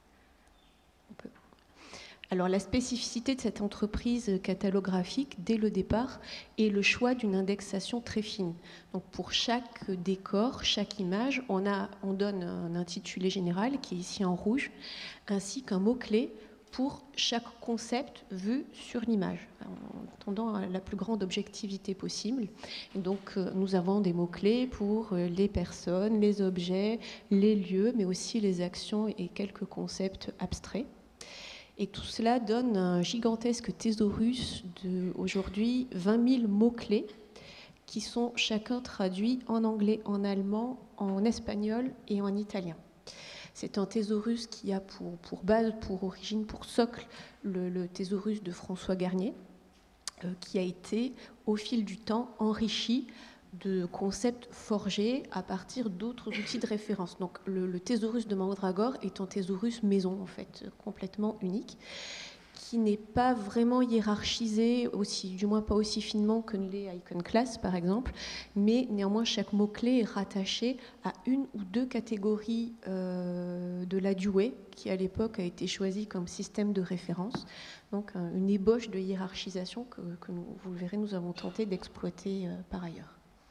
Alors la spécificité de cette entreprise catalographique, dès le départ, est le choix d'une indexation très fine. Donc pour chaque décor, chaque image, on donne un intitulé général qui est ici en rouge, ainsi qu'un mot-clé pour chaque concept vu sur l'image, en tendant à la plus grande objectivité possible. Et donc nous avons des mots-clés pour les personnes, les objets, les lieux, mais aussi les actions et quelques concepts abstraits. Et tout cela donne un gigantesque thésaurus de, aujourd'hui, 20 000 mots-clés qui sont chacun traduits en anglais, en allemand, en espagnol et en italien. C'est un thésaurus qui a pour base, pour origine, pour socle, le thésaurus de François Garnier, qui a été, au fil du temps, enrichi de concepts forgés à partir d'autres outils de référence. Donc le thésaurus de Mandragore est un thésaurus maison, en fait, complètement unique, qui n'est pas vraiment hiérarchisé, du moins pas aussi finement que les icon class, par exemple, mais néanmoins chaque mot-clé est rattaché à une ou deux catégories de la Dewey, qui à l'époque a été choisie comme système de référence. Donc une ébauche de hiérarchisation que vous le verrez, nous avons tenté d'exploiter par ailleurs.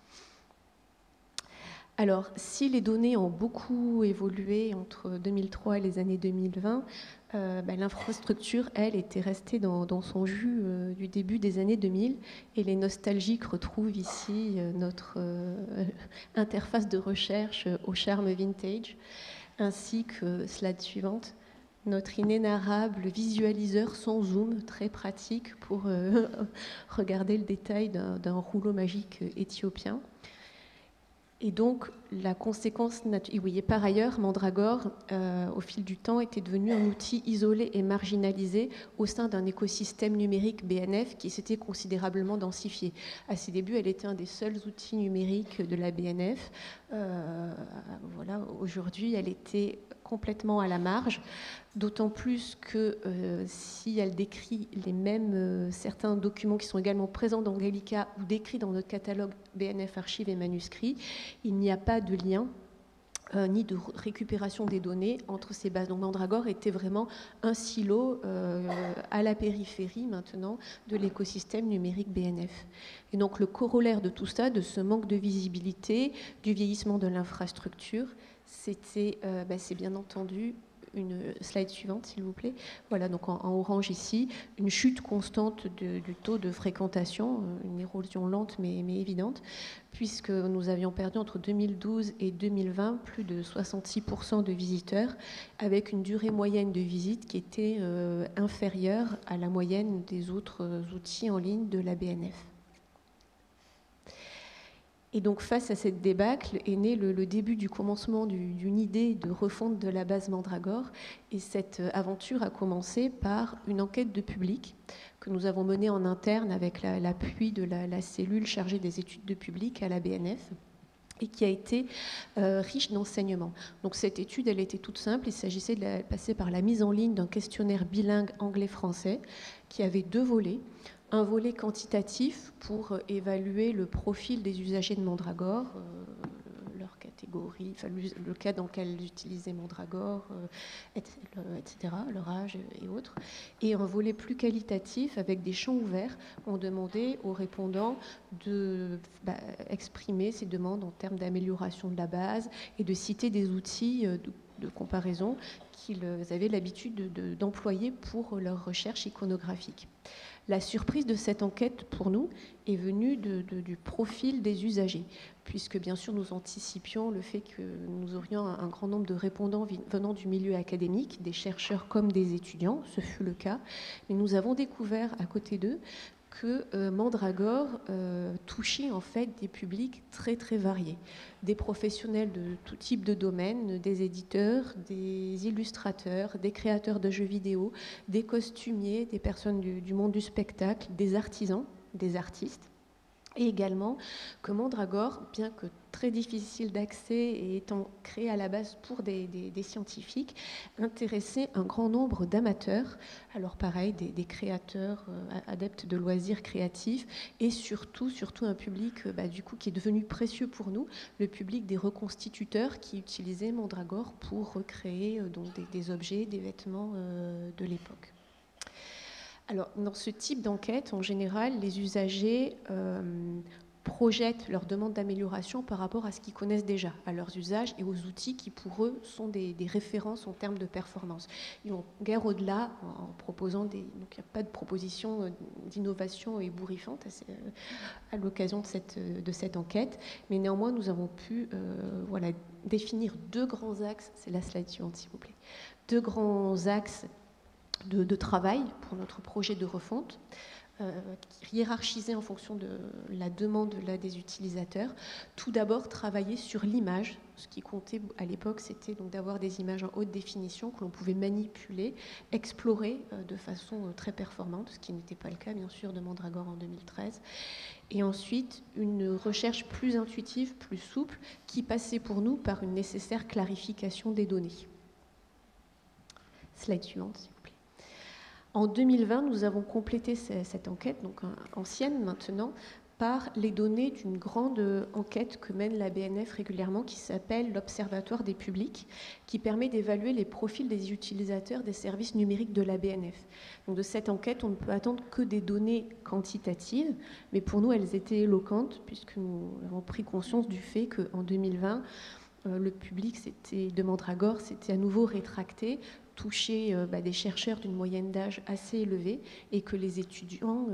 Alors, si les données ont beaucoup évolué entre 2003 et les années 2020, l'infrastructure, elle, était restée dans son jus du début des années 2000. Et les nostalgiques retrouvent ici notre interface de recherche au charme vintage, ainsi que, slide suivante, notre inénarrable visualiseur sans zoom, très pratique pour regarder le détail d'un rouleau magique éthiopien. Et donc, la conséquence naturelle. Vous voyez, par ailleurs, Mandragore, au fil du temps, était devenu un outil isolé et marginalisé au sein d'un écosystème numérique BNF qui s'était considérablement densifié. À ses débuts, elle était un des seuls outils numériques de la BNF. Voilà, aujourd'hui, elle était complètement à la marge, d'autant plus que si elle décrit les mêmes certains documents qui sont également présents dans Gallica ou décrits dans notre catalogue BNF Archives et Manuscrits, il n'y a pas de lien ni de récupération des données entre ces bases. Donc Mandragore était vraiment un silo à la périphérie maintenant de l'écosystème numérique BNF. Et donc le corollaire de tout ça, de ce manque de visibilité, du vieillissement de l'infrastructure, c'est bien entendu une slide suivante, s'il vous plaît. Voilà, donc en orange ici, une chute constante du taux de fréquentation, une érosion lente mais évidente, puisque nous avions perdu entre 2012 et 2020 plus de 66% de visiteurs, avec une durée moyenne de visite qui était inférieure à la moyenne des autres outils en ligne de la BNF. Et donc, face à cette débâcle, est né le début du commencement d'une idée de refonte de la base Mandragore. Et cette aventure a commencé par une enquête de public que nous avons menée en interne avec l'appui de la cellule chargée des études de public à la BNF, et qui a été riche d'enseignements. Donc cette étude, elle était toute simple. Il s'agissait de passer par la mise en ligne d'un questionnaire bilingue anglais-français qui avait deux volets. Un volet quantitatif pour évaluer le profil des usagers de Mandragore, leur catégorie, enfin, le cas dans lequel ils utilisaient Mandragore, etc., leur âge et autres. Et un volet plus qualitatif avec des champs ouverts. On demandait aux répondants d'exprimer ces demandes en termes d'amélioration de la base et de citer des outils de comparaison qu'ils avaient l'habitude d'employer pour leurs recherches iconographiques. La surprise de cette enquête, pour nous, est venue du profil des usagers, puisque bien sûr nous anticipions le fait que nous aurions un grand nombre de répondants venant du milieu académique, des chercheurs comme des étudiants, ce fut le cas, mais nous avons découvert à côté d'eux que Mandragore touchait en fait des publics très très variés, des professionnels de tout type de domaine, des éditeurs, des illustrateurs, des créateurs de jeux vidéo, des costumiers, des personnes du monde du spectacle, des artisans, des artistes. Et également que Mandragore, bien que très difficile d'accès et étant créé à la base pour des scientifiques, intéressait un grand nombre d'amateurs, alors pareil, des créateurs adeptes de loisirs créatifs, et surtout un public du coup, qui est devenu précieux pour nous, le public des reconstituteurs qui utilisaient Mandragore pour recréer donc des objets, des vêtements de l'époque. Alors, dans ce type d'enquête, en général, les usagers projettent leurs demandes d'amélioration par rapport à ce qu'ils connaissent déjà, à leurs usages et aux outils qui, pour eux, sont des références en termes de performance. Ils vont guère au-delà en proposant donc il n'y a pas de proposition d'innovation ébouriffante à l'occasion de cette enquête, mais néanmoins, nous avons pu définir deux grands axes, c'est la slide suivante, s'il vous plaît, deux grands axes de travail pour notre projet de refonte. hiérarchisé en fonction de la demande des utilisateurs. Tout d'abord, travailler sur l'image. Ce qui comptait à l'époque, c'était donc d'avoir des images en haute définition que l'on pouvait manipuler, explorer de façon très performante, ce qui n'était pas le cas, bien sûr, de Mandragore en 2013. Et ensuite, une recherche plus intuitive, plus souple, qui passait pour nous par une nécessaire clarification des données. Slide suivante, s'il vous plaît. En 2020, nous avons complété cette enquête, donc ancienne maintenant, par les données d'une grande enquête que mène la BNF régulièrement, qui s'appelle l'Observatoire des publics, qui permet d'évaluer les profils des utilisateurs des services numériques de la BNF. Donc de cette enquête, on ne peut attendre que des données quantitatives, mais pour nous, elles étaient éloquentes, puisque nous avons pris conscience du fait qu'en 2020, le public de Mandragore s'était à nouveau rétracté, touché des chercheurs d'une moyenne d'âge assez élevée, et que les étudiants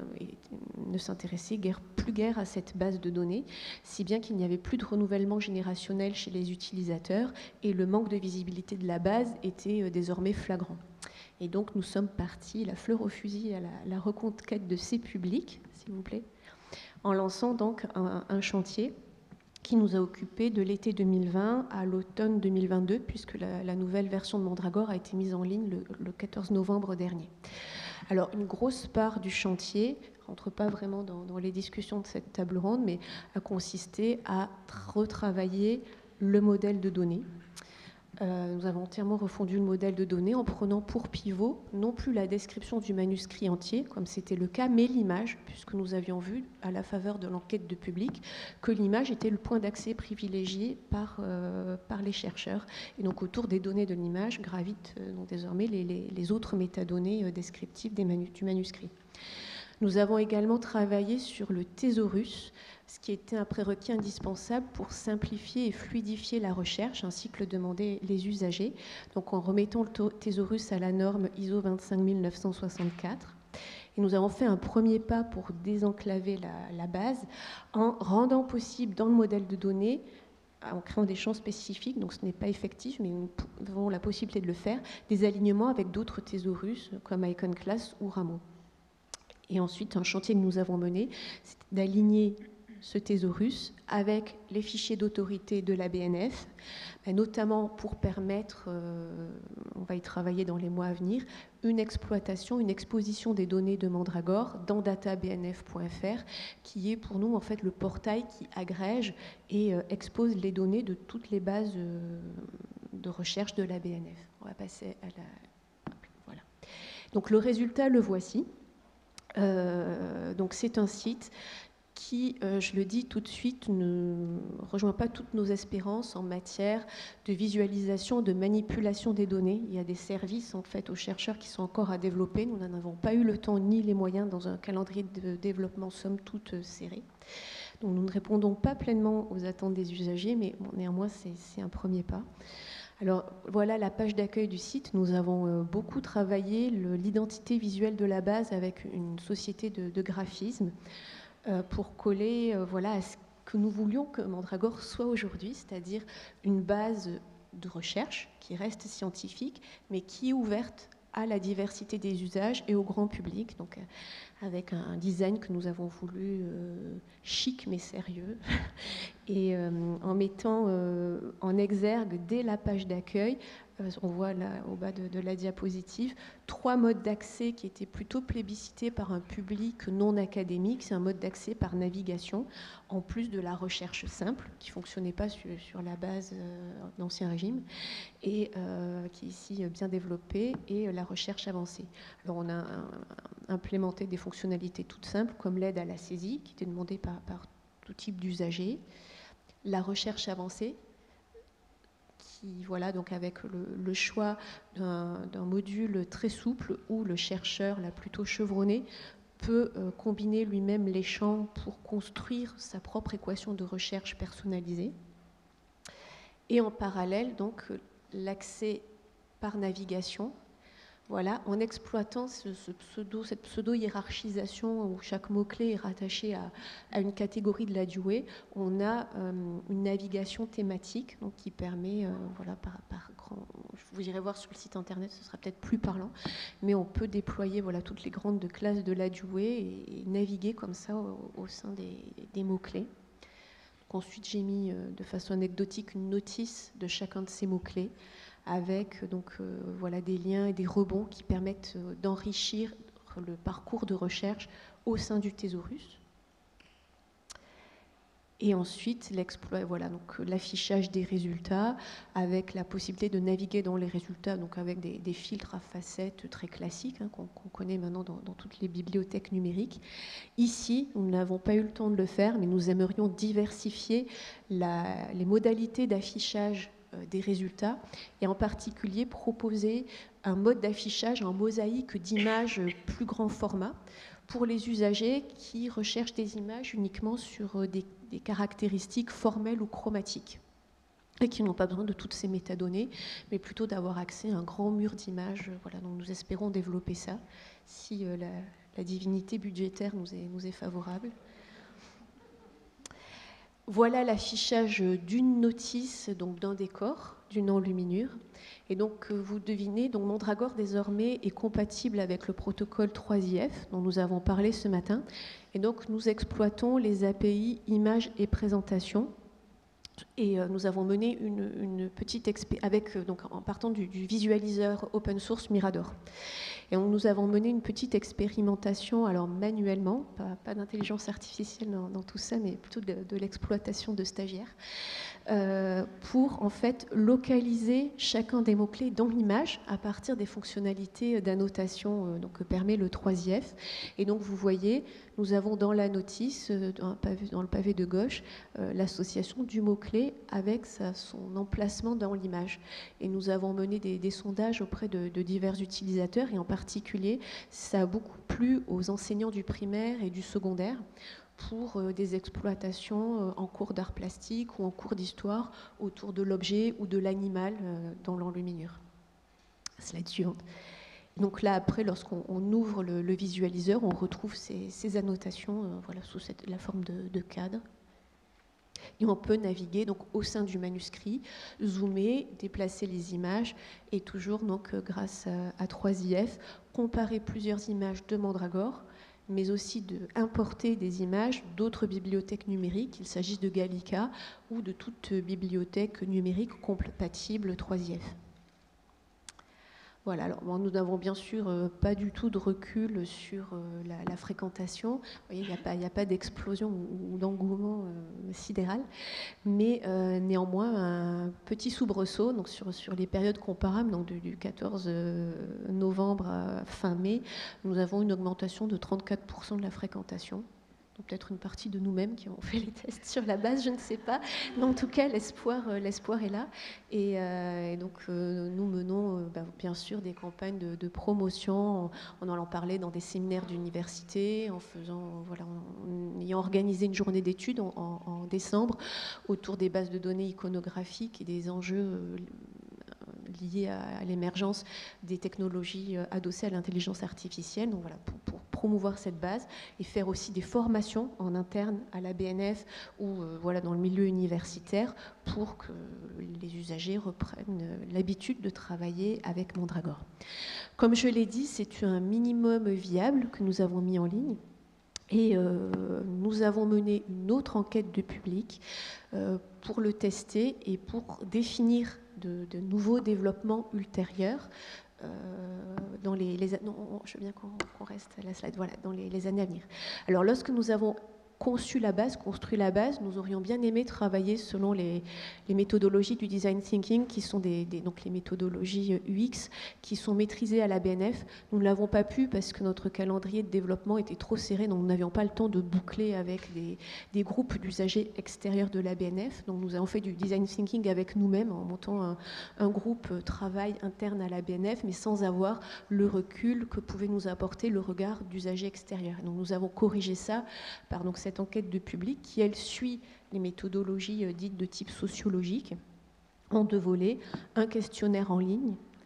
ne s'intéressaient plus guère à cette base de données, si bien qu'il n'y avait plus de renouvellement générationnel chez les utilisateurs, et le manque de visibilité de la base était désormais flagrant. Et donc nous sommes partis, la fleur au fusil, à la reconquête de ces publics, s'il vous plaît, en lançant donc un chantier qui nous a occupés de l'été 2020 à l'automne 2022, puisque la nouvelle version de Mandragore a été mise en ligne le 14 novembre dernier. Alors, une grosse part du chantier, je ne rentre pas vraiment dans les discussions de cette table ronde, mais a consisté à retravailler le modèle de données. Nous avons entièrement refondu le modèle de données en prenant pour pivot non plus la description du manuscrit entier, comme c'était le cas, mais l'image, puisque nous avions vu, à la faveur de l'enquête de public, que l'image était le point d'accès privilégié par les chercheurs. Et donc autour des données de l'image gravitent donc désormais les autres métadonnées descriptives du manuscrit. Nous avons également travaillé sur le thésaurus, ce qui était un prérequis indispensable pour simplifier et fluidifier la recherche, ainsi que le demandaient les usagers, donc en remettant le thésaurus à la norme ISO 25964. Et nous avons fait un premier pas pour désenclaver la base en rendant possible dans le modèle de données, en créant des champs spécifiques, donc ce n'est pas effectif, mais nous avons la possibilité de le faire, des alignements avec d'autres thésaurus comme Iconclass ou Rameau. Et ensuite, un chantier que nous avons mené, c'est d'aligner ce thésaurus avec les fichiers d'autorité de la BNF, notamment pour permettre, on va y travailler dans les mois à venir, une exploitation, une exposition des données de Mandragore dans databnf.fr, qui est pour nous en fait le portail qui agrège et expose les données de toutes les bases de recherche de la BNF. On va passer à la... Voilà. Donc le résultat, le voici. Donc c'est un site qui, je le dis tout de suite, ne rejoint pas toutes nos espérances en matière de visualisation, de manipulation des données. Il y a des services en fait aux chercheurs qui sont encore à développer. Nous n'en avons pas eu le temps ni les moyens dans un calendrier de développement somme toute serré. Donc nous ne répondons pas pleinement aux attentes des usagers, mais bon, néanmoins c'est un premier pas. Alors voilà la page d'accueil du site. Nous avons beaucoup travaillé l'identité visuelle de la base avec une société de graphisme pour coller voilà, à ce que nous voulions que Mandragore soit aujourd'hui, c'est-à-dire une base de recherche qui reste scientifique, mais qui est ouverte à la diversité des usages et au grand public, donc avec un design que nous avons voulu chic mais sérieux, et en mettant en exergue dès la page d'accueil, on voit là au bas de la diapositive, 3 modes d'accès qui étaient plutôt plébiscités par un public non académique. C'est un mode d'accès par navigation, en plus de la recherche simple, qui ne fonctionnait pas sur la base d'Ancien Régime, et qui est ici bien développée, et la recherche avancée. Alors on a implémenté des fonctionnalités toutes simples, comme l'aide à la saisie, qui était demandée par tout type d'usagers, la recherche avancée, qui, voilà, donc avec le choix d'un module très souple où le chercheur, là plutôt chevronné, peut combiner lui-même les champs pour construire sa propre équation de recherche personnalisée. Et en parallèle, donc, l'accès par navigation, Voilà, en exploitant cette pseudo-hiérarchisation où chaque mot-clé est rattaché à une catégorie de la Dewey, on a une navigation thématique donc, qui permet, vous irez voir sur le site internet, ce sera peut-être plus parlant, mais on peut déployer toutes les grandes classes de la Dewey et naviguer comme ça au sein des mots-clés. Ensuite, j'ai mis de façon anecdotique une notice de chacun de ces mots-clés avec des liens et des rebonds qui permettent d'enrichir le parcours de recherche au sein du thésaurus. Et ensuite, l'affichage des résultats avec la possibilité de naviguer dans les résultats donc avec des filtres à facettes très classiques qu'on connaît maintenant dans toutes les bibliothèques numériques. Ici, nous n'avons pas eu le temps de le faire, mais nous aimerions diversifier les modalités d'affichage des résultats et en particulier proposer un mode d'affichage en mosaïque d'images plus grand format pour les usagers qui recherchent des images uniquement sur des caractéristiques formelles ou chromatiques et qui n'ont pas besoin de toutes ces métadonnées, mais plutôt d'avoir accès à un grand mur d'images. Donc nous espérons développer ça si la divinité budgétaire nous est favorable. Voilà l'affichage d'une notice, donc d'un décor, d'une enluminure. Et donc, vous devinez, donc Mandragore désormais est compatible avec le protocole 3IF dont nous avons parlé ce matin. Et donc, nous exploitons les API images et présentation. Et nous avons mené une petite en partant du visualiseur open source Mirador. Et nous avons mené une petite expérimentation, alors manuellement, pas d'intelligence artificielle dans tout ça, mais plutôt de l'exploitation de stagiaires, pour en fait localiser chacun des mots-clés dans l'image à partir des fonctionnalités d'annotation que permet le 3IF. Et donc vous voyez, nous avons dans la notice, dans le pavé de gauche, l'association du mot-clé avec son emplacement dans l'image. Et nous avons mené des sondages auprès de divers utilisateurs, et en particulier, ça a beaucoup plu aux enseignants du primaire et du secondaire pour des exploitations en cours d'art plastique ou en cours d'histoire autour de l'objet ou de l'animal dans l'enluminure. Slide suivante. Donc là, après, lorsqu'on ouvre le visualiseur, on retrouve ces annotations sous la forme de cadre. Et on peut naviguer donc, au sein du manuscrit, zoomer, déplacer les images et toujours, donc, grâce à 3IF, comparer plusieurs images de Mandragore, mais aussi importer des images d'autres bibliothèques numériques, qu'il s'agisse de Gallica ou de toute bibliothèque numérique compatible 3IF. Voilà, alors nous n'avons bien sûr pas du tout de recul sur la fréquentation. Vous voyez, il n'y a pas d'explosion ou d'engouement sidéral, mais néanmoins un petit soubresaut donc sur les périodes comparables, donc du 14 novembre à fin mai, nous avons une augmentation de 34% de la fréquentation. Peut-être une partie de nous-mêmes qui ont fait les tests sur la base, je ne sais pas. Mais en tout cas, l'espoir est là. Et donc, nous menons bien sûr des campagnes de promotion en allant parler dans des séminaires d'université, en ayant organisé une journée d'études en décembre autour des bases de données iconographiques et des enjeux liés à l'émergence des technologies adossées à l'intelligence artificielle. Donc voilà, pour promouvoir cette base et faire aussi des formations en interne à la BNF ou dans le milieu universitaire pour que les usagers reprennent l'habitude de travailler avec Mandragore. Comme je l'ai dit, c'est un minimum viable que nous avons mis en ligne. Et nous avons mené une autre enquête de public pour le tester et pour définir de nouveaux développements ultérieurs dans je veux bien qu'on reste à la slide, dans les années à venir. Alors lorsque nous avons construit la base, nous aurions bien aimé travailler selon les méthodologies du design thinking, qui sont donc les méthodologies UX, qui sont maîtrisées à la BNF. Nous ne l'avons pas pu parce que notre calendrier de développement était trop serré, donc nous n'avions pas le temps de boucler avec des groupes d'usagers extérieurs de la BNF. Donc nous avons fait du design thinking avec nous-mêmes en montant un groupe travail interne à la BNF, mais sans avoir le recul que pouvait nous apporter le regard d'usagers extérieurs. Donc nous avons corrigé ça par cette enquête de public qui, elle, suit les méthodologies dites de type sociologique en 2 volets, un questionnaire en ligne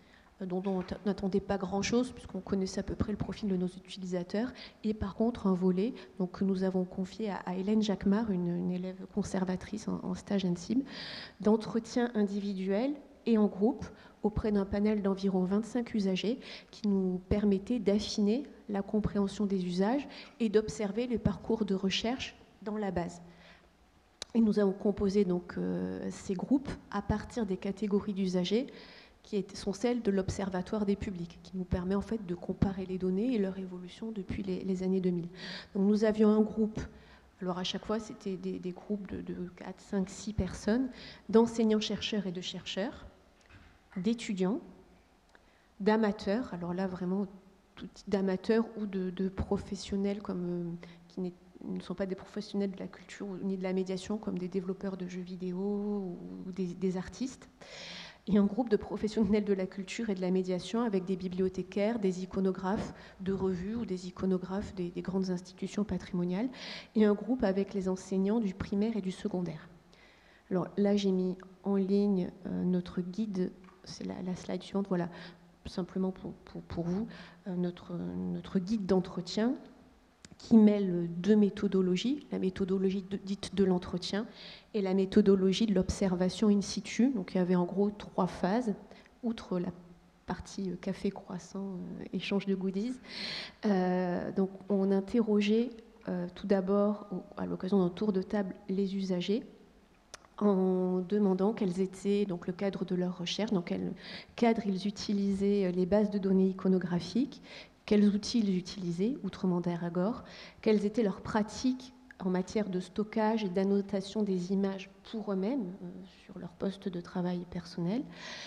dont on n'attendait pas grand-chose, puisqu'on connaissait à peu près le profil de nos utilisateurs, et par contre un volet donc, que nous avons confié à Hélène Jacquemart, une élève conservatrice en stage NSIB, d'entretien individuel et en groupe auprès d'un panel d'environ 25 usagers qui nous permettait d'affiner la compréhension des usages et d'observer les parcours de recherche dans la base. Et nous avons composé donc ces groupes à partir des catégories d'usagers qui sont celles de l'Observatoire des publics, qui nous permet en fait de comparer les données et leur évolution depuis les années 2000. Donc nous avions un groupe, alors à chaque fois c'était des groupes de 4, 5, 6 personnes, d'enseignants-chercheurs et de chercheurs, d'étudiants, d'amateurs, alors là vraiment d'amateurs ou de professionnels comme, qui ne sont pas des professionnels de la culture ni de la médiation, comme des développeurs de jeux vidéo ou des artistes, et un groupe de professionnels de la culture et de la médiation avec des bibliothécaires, des iconographes de revues ou des iconographes des grandes institutions patrimoniales, et un groupe avec les enseignants du primaire et du secondaire. Alors là, j'ai mis en ligne notre guide, c'est la slide suivante, voilà, simplement pour vous, notre guide d'entretien qui mêle deux méthodologies, la méthodologie dite de l'entretien et la méthodologie de l'observation in situ. Donc il y avait en gros 3 phases, outre la partie café, croissant, échange de goodies. Donc on interrogeait tout d'abord, à l'occasion d'un tour de table, les usagers, en demandant quels étaient donc, le cadre de leur recherche, dans quel cadre ils utilisaient les bases de données iconographiques, quels outils ils utilisaient, outre Mandragore, quelles étaient leurs pratiques en matière de stockage et d'annotation des images pour eux-mêmes, sur leur poste de travail personnel,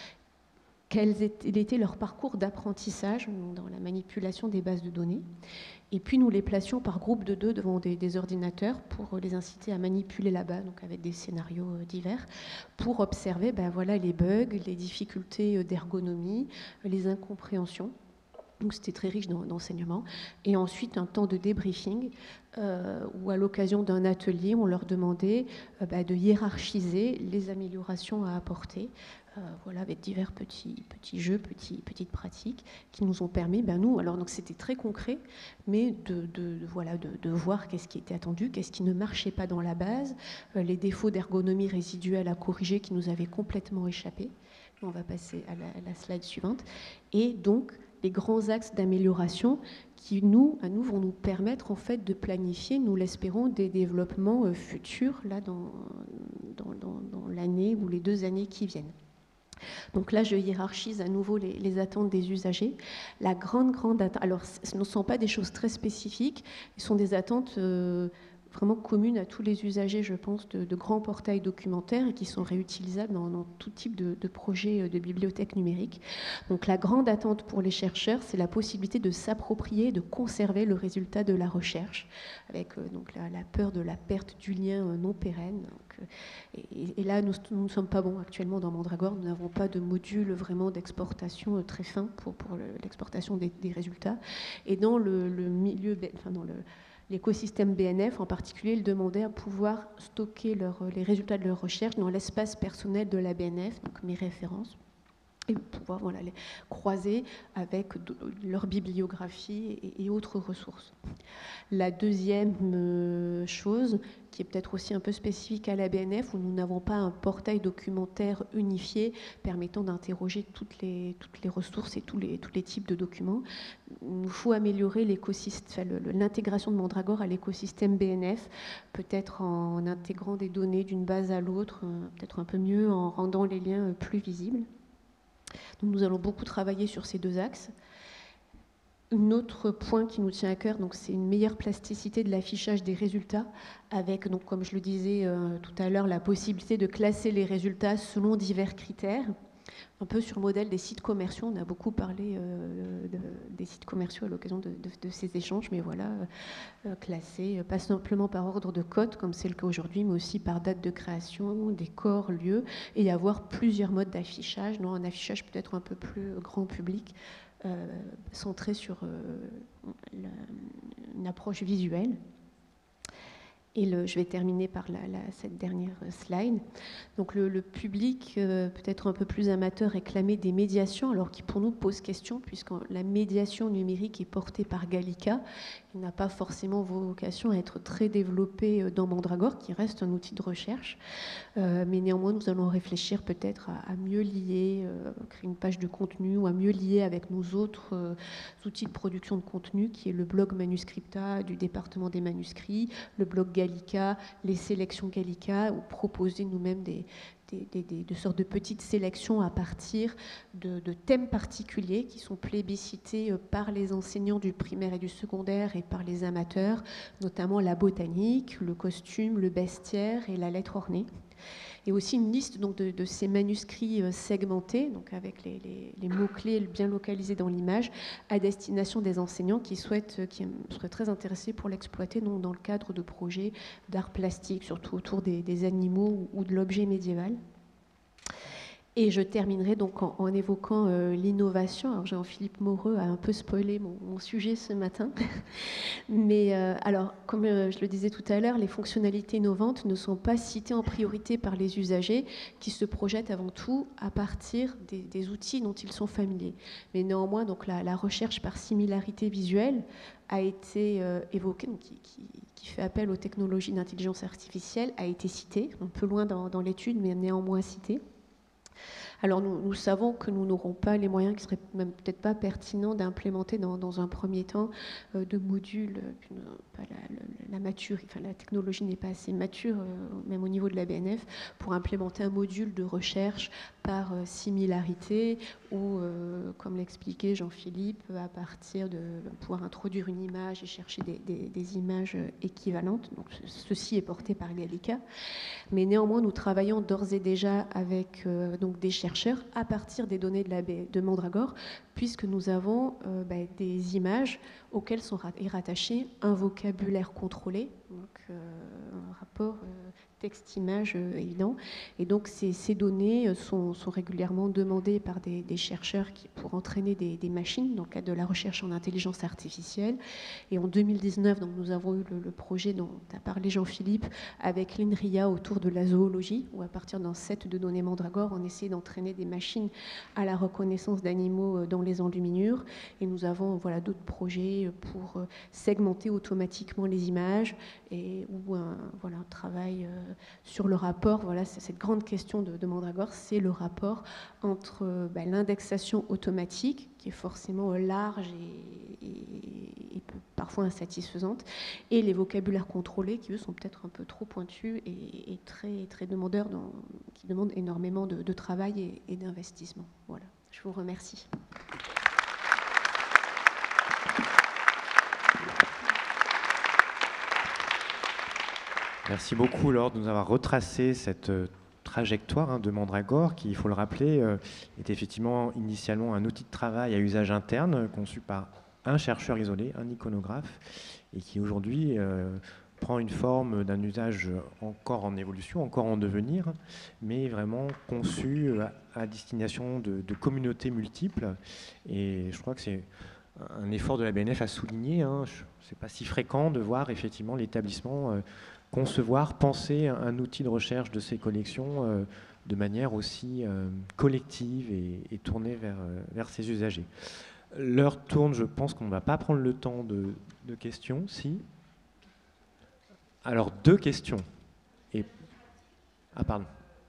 quel était leur parcours d'apprentissage dans la manipulation des bases de données. Et puis nous les placions par groupe de 2 devant des ordinateurs pour les inciter à manipuler là-bas, donc avec des scénarios divers, pour observer voilà, les bugs, les difficultés d'ergonomie, les incompréhensions. Donc c'était très riche d'enseignements. Et ensuite un temps de débriefing où à l'occasion d'un atelier, on leur demandait de hiérarchiser les améliorations à apporter. Voilà, avec divers petits jeux, petites pratiques qui nous ont permis, nous, alors donc c'était très concret, mais de voir qu'est-ce qui était attendu, qu'est-ce qui ne marchait pas dans la base, les défauts d'ergonomie résiduelle à corriger qui nous avaient complètement échappé. On va passer à la slide suivante. Et donc, les grands axes d'amélioration qui, à nous, vont nous permettre en fait de planifier, nous l'espérons, des développements futurs là, dans l'année ou les 2 années qui viennent. Donc là, je hiérarchise à nouveau les attentes des usagers. La grande attente, alors ce ne sont pas des choses très spécifiques, ce sont des attentes vraiment communes à tous les usagers, je pense, de grands portails documentaires et qui sont réutilisables dans tout type de projets de bibliothèque numérique. Donc la grande attente pour les chercheurs, c'est la possibilité de s'approprier, de conserver le résultat de la recherche, avec donc la peur de la perte du lien non pérenne. Donc, et là, nous ne sommes pas bons actuellement dans Mandragore, nous n'avons pas de module vraiment d'exportation très fin pour l'exportation des résultats. Et dans le milieu, enfin dans l'écosystème BNF, en particulier, ils demandaient à pouvoir stocker les résultats de leurs recherches dans l'espace personnel de la BNF, donc mes références, et pouvoir les croiser avec leur bibliographie et autres ressources. La deuxième chose, qui est peut-être aussi un peu spécifique à la BNF, où nous n'avons pas un portail documentaire unifié permettant d'interroger toutes les ressources et tous les types de documents. Il nous faut améliorer l'intégration de Mandragore à l'écosystème BNF, peut-être en intégrant des données d'une base à l'autre, peut-être un peu mieux en rendant les liens plus visibles. Donc nous allons beaucoup travailler sur ces 2 axes. Un autre point qui nous tient à cœur, c'est une meilleure plasticité de l'affichage des résultats, avec, donc, comme je le disais tout à l'heure, la possibilité de classer les résultats selon divers critères, un peu sur le modèle des sites commerciaux. On a beaucoup parlé des sites commerciaux à l'occasion de ces échanges, mais voilà, classés, pas simplement par ordre de cote, comme c'est le cas aujourd'hui, mais aussi par date de création, décor, lieu, et avoir plusieurs modes d'affichage, un affichage peut-être un peu plus grand public, centré sur une approche visuelle. Et je vais terminer par cette dernière slide. Donc le public, peut-être un peu plus amateur, réclamait des médiations, alors qui pour nous pose question, puisque la médiation numérique est portée par Gallica. Il n'a pas forcément vocation à être très développé dans Mandragore, qui reste un outil de recherche. Mais néanmoins, nous allons réfléchir peut-être à mieux lier, créer une page de contenu, ou à mieux lier avec nos autres outils de production de contenu, qui est le blog Manuscripta du département des manuscrits, le blog Gallica, les sélections Gallica, ou proposer nous-mêmes de sortes de petites sélections à partir de thèmes particuliers qui sont plébiscités par les enseignants du primaire et du secondaire et par les amateurs, notamment la botanique, le costume, le bestiaire et la lettre ornée. Et aussi une liste donc, de ces manuscrits segmentés, donc avec les mots-clés bien localisés dans l'image, à destination des enseignants qui seraient très intéressés pour l'exploiter dans le cadre de projets d'art plastique, surtout autour des animaux ou de l'objet médiéval. Et je terminerai donc en évoquant l'innovation. Alors Jean-Philippe Moreux a un peu spoilé mon sujet ce matin. Mais alors, comme je le disais tout à l'heure, les fonctionnalités innovantes ne sont pas citées en priorité par les usagers qui se projettent avant tout à partir des outils dont ils sont familiers. Mais néanmoins, donc, la recherche par similarité visuelle a été évoquée, donc, qui fait appel aux technologies d'intelligence artificielle, a été citée, un peu loin dans l'étude, mais néanmoins citée. Alors nous savons que nous n'aurons pas les moyens, qui seraient même peut-être pas pertinents d'implémenter dans un premier temps de modules. La technologie n'est pas assez mature, même au niveau de la BNF, pour implémenter un module de recherche par similarité ou, comme l'expliquait Jean-Philippe, à partir de pouvoir introduire une image et chercher des images équivalentes. Donc, ceci est porté par Gallica. Mais néanmoins, nous travaillons d'ores et déjà avec donc des chercheurs à partir des données de Mandragore, puisque nous avons des images auxquelles est rattaché un vocabulaire contrôlé, donc un rapport texte-image évident. Et donc ces données sont régulièrement demandées par des chercheurs pour entraîner des machines dans le cadre de la recherche en intelligence artificielle. Et en 2019, donc, nous avons eu le projet dont a parlé Jean-Philippe avec l'INRIA autour de la zoologie, où à partir d'un set de données Mandragore, on essaie d'entraîner des machines à la reconnaissance d'animaux dans les enluminures. Et nous avons d'autres projets pour segmenter automatiquement les images ou un travail sur le rapport. Voilà, c'est cette grande question de Mandragore, c'est le rapport entre l'indexation automatique, qui est forcément large et parfois insatisfaisante, et les vocabulaires contrôlés, qui eux sont peut-être un peu trop pointus et très, très demandeurs, qui demandent énormément de travail et d'investissement. Voilà, je vous remercie. Merci beaucoup, Laure, de nous avoir retracé cette trajectoire de Mandragore, qui, il faut le rappeler, est effectivement initialement un outil de travail à usage interne, conçu par un chercheur isolé, un iconographe, et qui aujourd'hui prend une forme d'un usage encore en évolution, encore en devenir, mais vraiment conçu à destination de communautés multiples. Et je crois que c'est un effort de la BNF à souligner. C'est pas si fréquent de voir effectivement l'établissement concevoir, penser un outil de recherche de ces collections de manière aussi collective et tournée vers ses usagers. L'heure tourne, je pense qu'on ne va pas prendre le temps de questions. Si. Alors, 2 questions. Ah, pardon.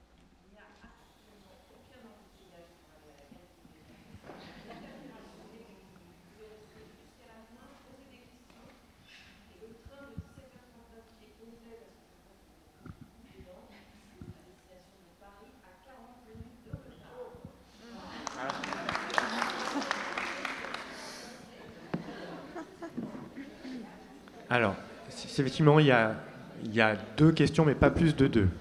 Alors, effectivement, il y a 2 questions, mais pas plus de 2.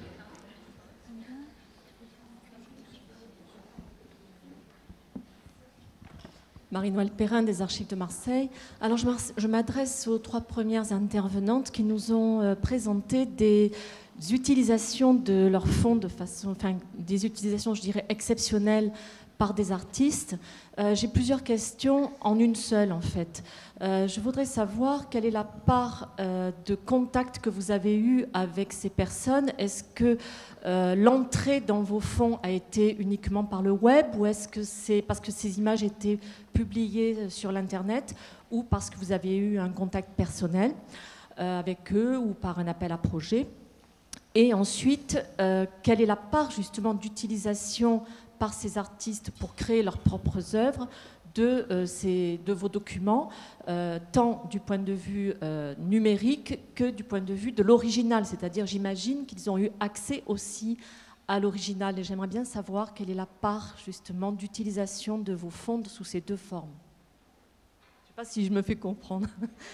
Marie-Noëlle Perrin des Archives de Marseille. Alors, je m'adresse aux 3 premières intervenantes qui nous ont présenté des utilisations de leurs fonds de façon, des utilisations, je dirais, exceptionnelles par des artistes. J'ai plusieurs questions en une seule, en fait. Je voudrais savoir quelle est la part de contact que vous avez eu avec ces personnes. Est-ce que l'entrée dans vos fonds a été uniquement par le web, ou est-ce que c'est parce que ces images étaient publiées sur l'Internet, ou parce que vous avez eu un contact personnel avec eux, ou par un appel à projet? Et ensuite, quelle est la part justement d'utilisation par ces artistes pour créer leurs propres œuvres de vos documents, tant du point de vue numérique que du point de vue de l'original? C'est-à-dire, j'imagine qu'ils ont eu accès aussi à l'original. Et j'aimerais bien savoir quelle est la part justement d'utilisation de vos fonds sous ces deux formes. Je ne sais pas si je me fais comprendre.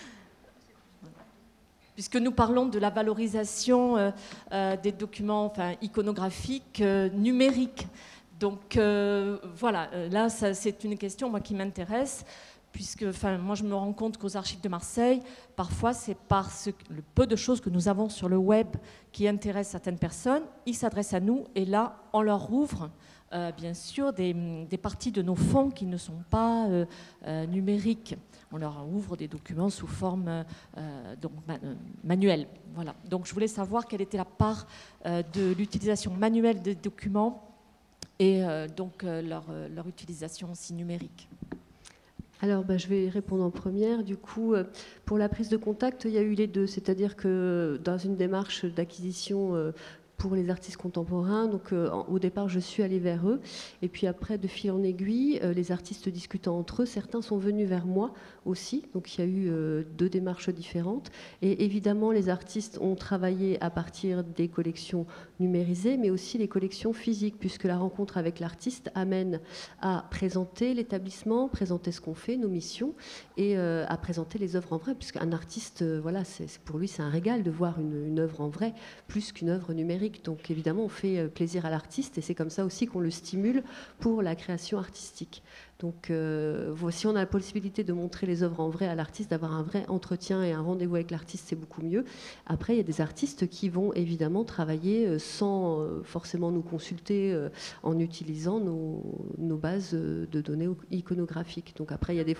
Puisque nous parlons de la valorisation des documents iconographiques numériques. Donc voilà, là c'est une question moi, qui m'intéresse, puisque moi je me rends compte qu'aux Archives de Marseille, parfois c'est parce que le peu de choses que nous avons sur le web qui intéressent certaines personnes, ils s'adressent à nous et là on leur ouvre bien sûr des parties de nos fonds qui ne sont pas numériques. On leur ouvre des documents sous forme manuelle. Voilà. Donc je voulais savoir quelle était la part de l'utilisation manuelle des documents et leur utilisation aussi numérique. Alors, je vais répondre en première. Du coup, pour la prise de contact, il y a eu les deux. C'est-à-dire que dans une démarche d'acquisition pour les artistes contemporains, donc au départ, je suis allée vers eux. Et puis après, de fil en aiguille, les artistes discutant entre eux, certains sont venus vers moi aussi. Donc il y a eu deux démarches différentes. Et évidemment, les artistes ont travaillé à partir des collections numérisées, mais aussi les collections physiques, puisque la rencontre avec l'artiste amène à présenter l'établissement, présenter ce qu'on fait, nos missions, et à présenter les œuvres en vrai, puisqu'un artiste, voilà, pour lui, c'est un régal de voir une œuvre en vrai, plus qu'une œuvre numérique. Donc évidemment, on fait plaisir à l'artiste, et c'est comme ça aussi qu'on le stimule pour la création artistique. Donc si on a la possibilité de montrer les œuvres en vrai à l'artiste, d'avoir un vrai entretien et un rendez-vous avec l'artiste, c'est beaucoup mieux. Après, il y a des artistes qui vont évidemment travailler sans forcément nous consulter en utilisant nos bases de données iconographiques. Donc après, il y a des...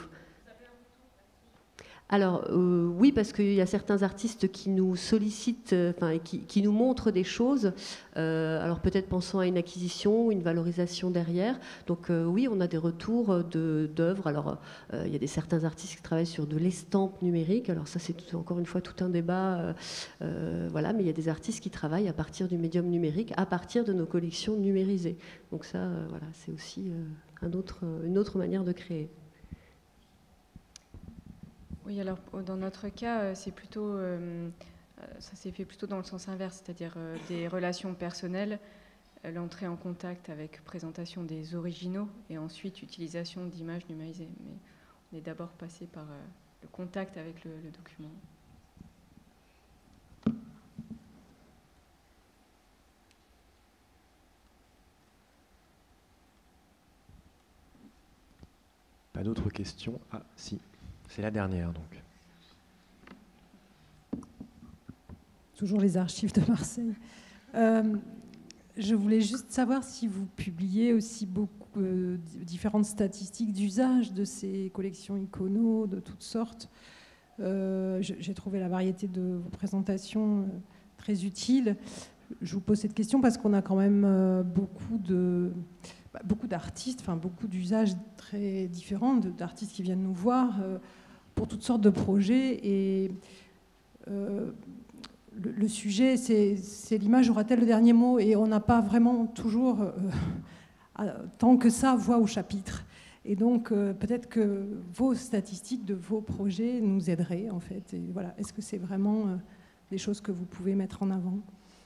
Alors oui, parce qu'il y a certains artistes qui nous sollicitent, qui nous montrent des choses, alors peut-être pensant à une acquisition, une valorisation derrière. Donc oui, on a des retours d'œuvres. Alors il y a certains artistes qui travaillent sur de l'estampe numérique. Alors ça, c'est encore une fois tout un débat. Voilà, mais il y a des artistes qui travaillent à partir du médium numérique, à partir de nos collections numérisées. Donc ça, voilà, c'est aussi une autre manière de créer. Oui, alors dans notre cas, c'est plutôt, ça s'est fait plutôt dans le sens inverse, c'est-à-dire des relations personnelles, l'entrée en contact avec présentation des originaux et ensuite utilisation d'images numérisées. Mais on est d'abord passé par le contact avec le document. Pas d'autres questions? Ah, si. C'est la dernière, donc. Toujours les Archives de Marseille. Je voulais juste savoir si vous publiez aussi beaucoup différentes statistiques d'usage de ces collections icono de toutes sortes. J'ai trouvé la variété de vos présentations très utile. Je vous pose cette question parce qu'on a quand même beaucoup d'artistes, beaucoup d'usages très différents, d'artistes qui viennent nous voir pour toutes sortes de projets. Et le sujet, c'est l'image aura-t-elle le dernier mot? Et on n'a pas vraiment toujours, tant que ça, voix au chapitre. Et donc, peut-être que vos statistiques de vos projets nous aideraient, en fait. Et voilà, est-ce que c'est vraiment des choses que vous pouvez mettre en avant?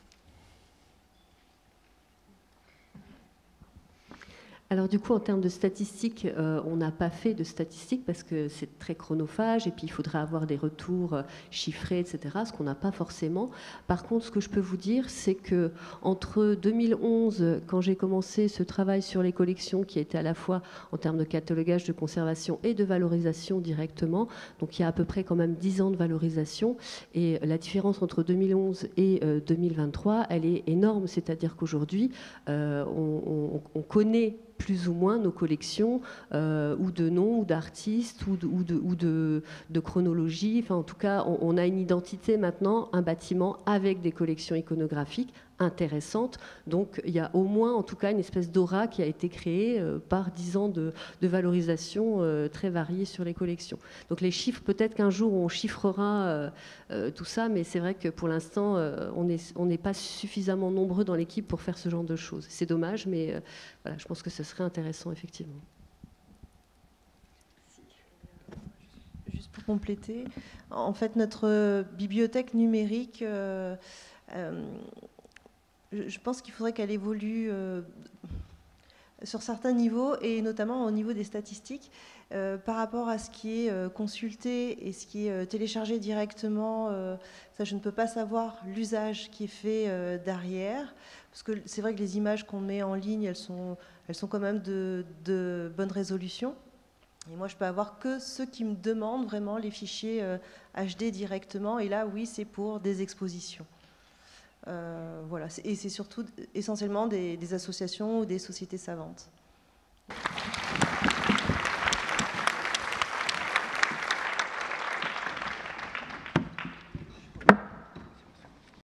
Alors du coup, en termes de statistiques, on n'a pas fait de statistiques parce que c'est très chronophage et puis il faudrait avoir des retours chiffrés, etc., ce qu'on n'a pas forcément. Par contre, ce que je peux vous dire, c'est que entre 2011, quand j'ai commencé ce travail sur les collections, qui était à la fois en termes de catalogage, de conservation et de valorisation directement, donc il y a à peu près quand même 10 ans de valorisation, et la différence entre 2011 et 2023, elle est énorme, c'est-à-dire qu'aujourd'hui, on connaît plus ou moins nos collections, ou de noms, ou d'artistes, ou de chronologie. Enfin, en tout cas, on a une identité maintenant, un bâtiment avec des collections iconographiques intéressantes. Donc, il y a au moins, en tout cas, une espèce d'aura qui a été créée par 10 ans de valorisation très variée sur les collections. Donc, les chiffres, peut-être qu'un jour, on chiffrera tout ça, mais c'est vrai que pour l'instant, on n'est pas suffisamment nombreux dans l'équipe pour faire ce genre de choses. C'est dommage, mais voilà, je pense que ce serait intéressant, effectivement. Juste pour compléter, en fait, notre bibliothèque numérique, je pense qu'il faudrait qu'elle évolue sur certains niveaux, et notamment au niveau des statistiques, par rapport à ce qui est consulté et ce qui est téléchargé directement. Ça, je ne peux pas savoir l'usage qui est fait derrière, parce que c'est vrai que les images qu'on met en ligne, elles sont quand même de bonne résolution. Et moi, je peux avoir que ceux qui me demandent vraiment les fichiers HD directement. Et là, oui, c'est pour des expositions. Voilà. Et c'est surtout essentiellement des associations ou des sociétés savantes.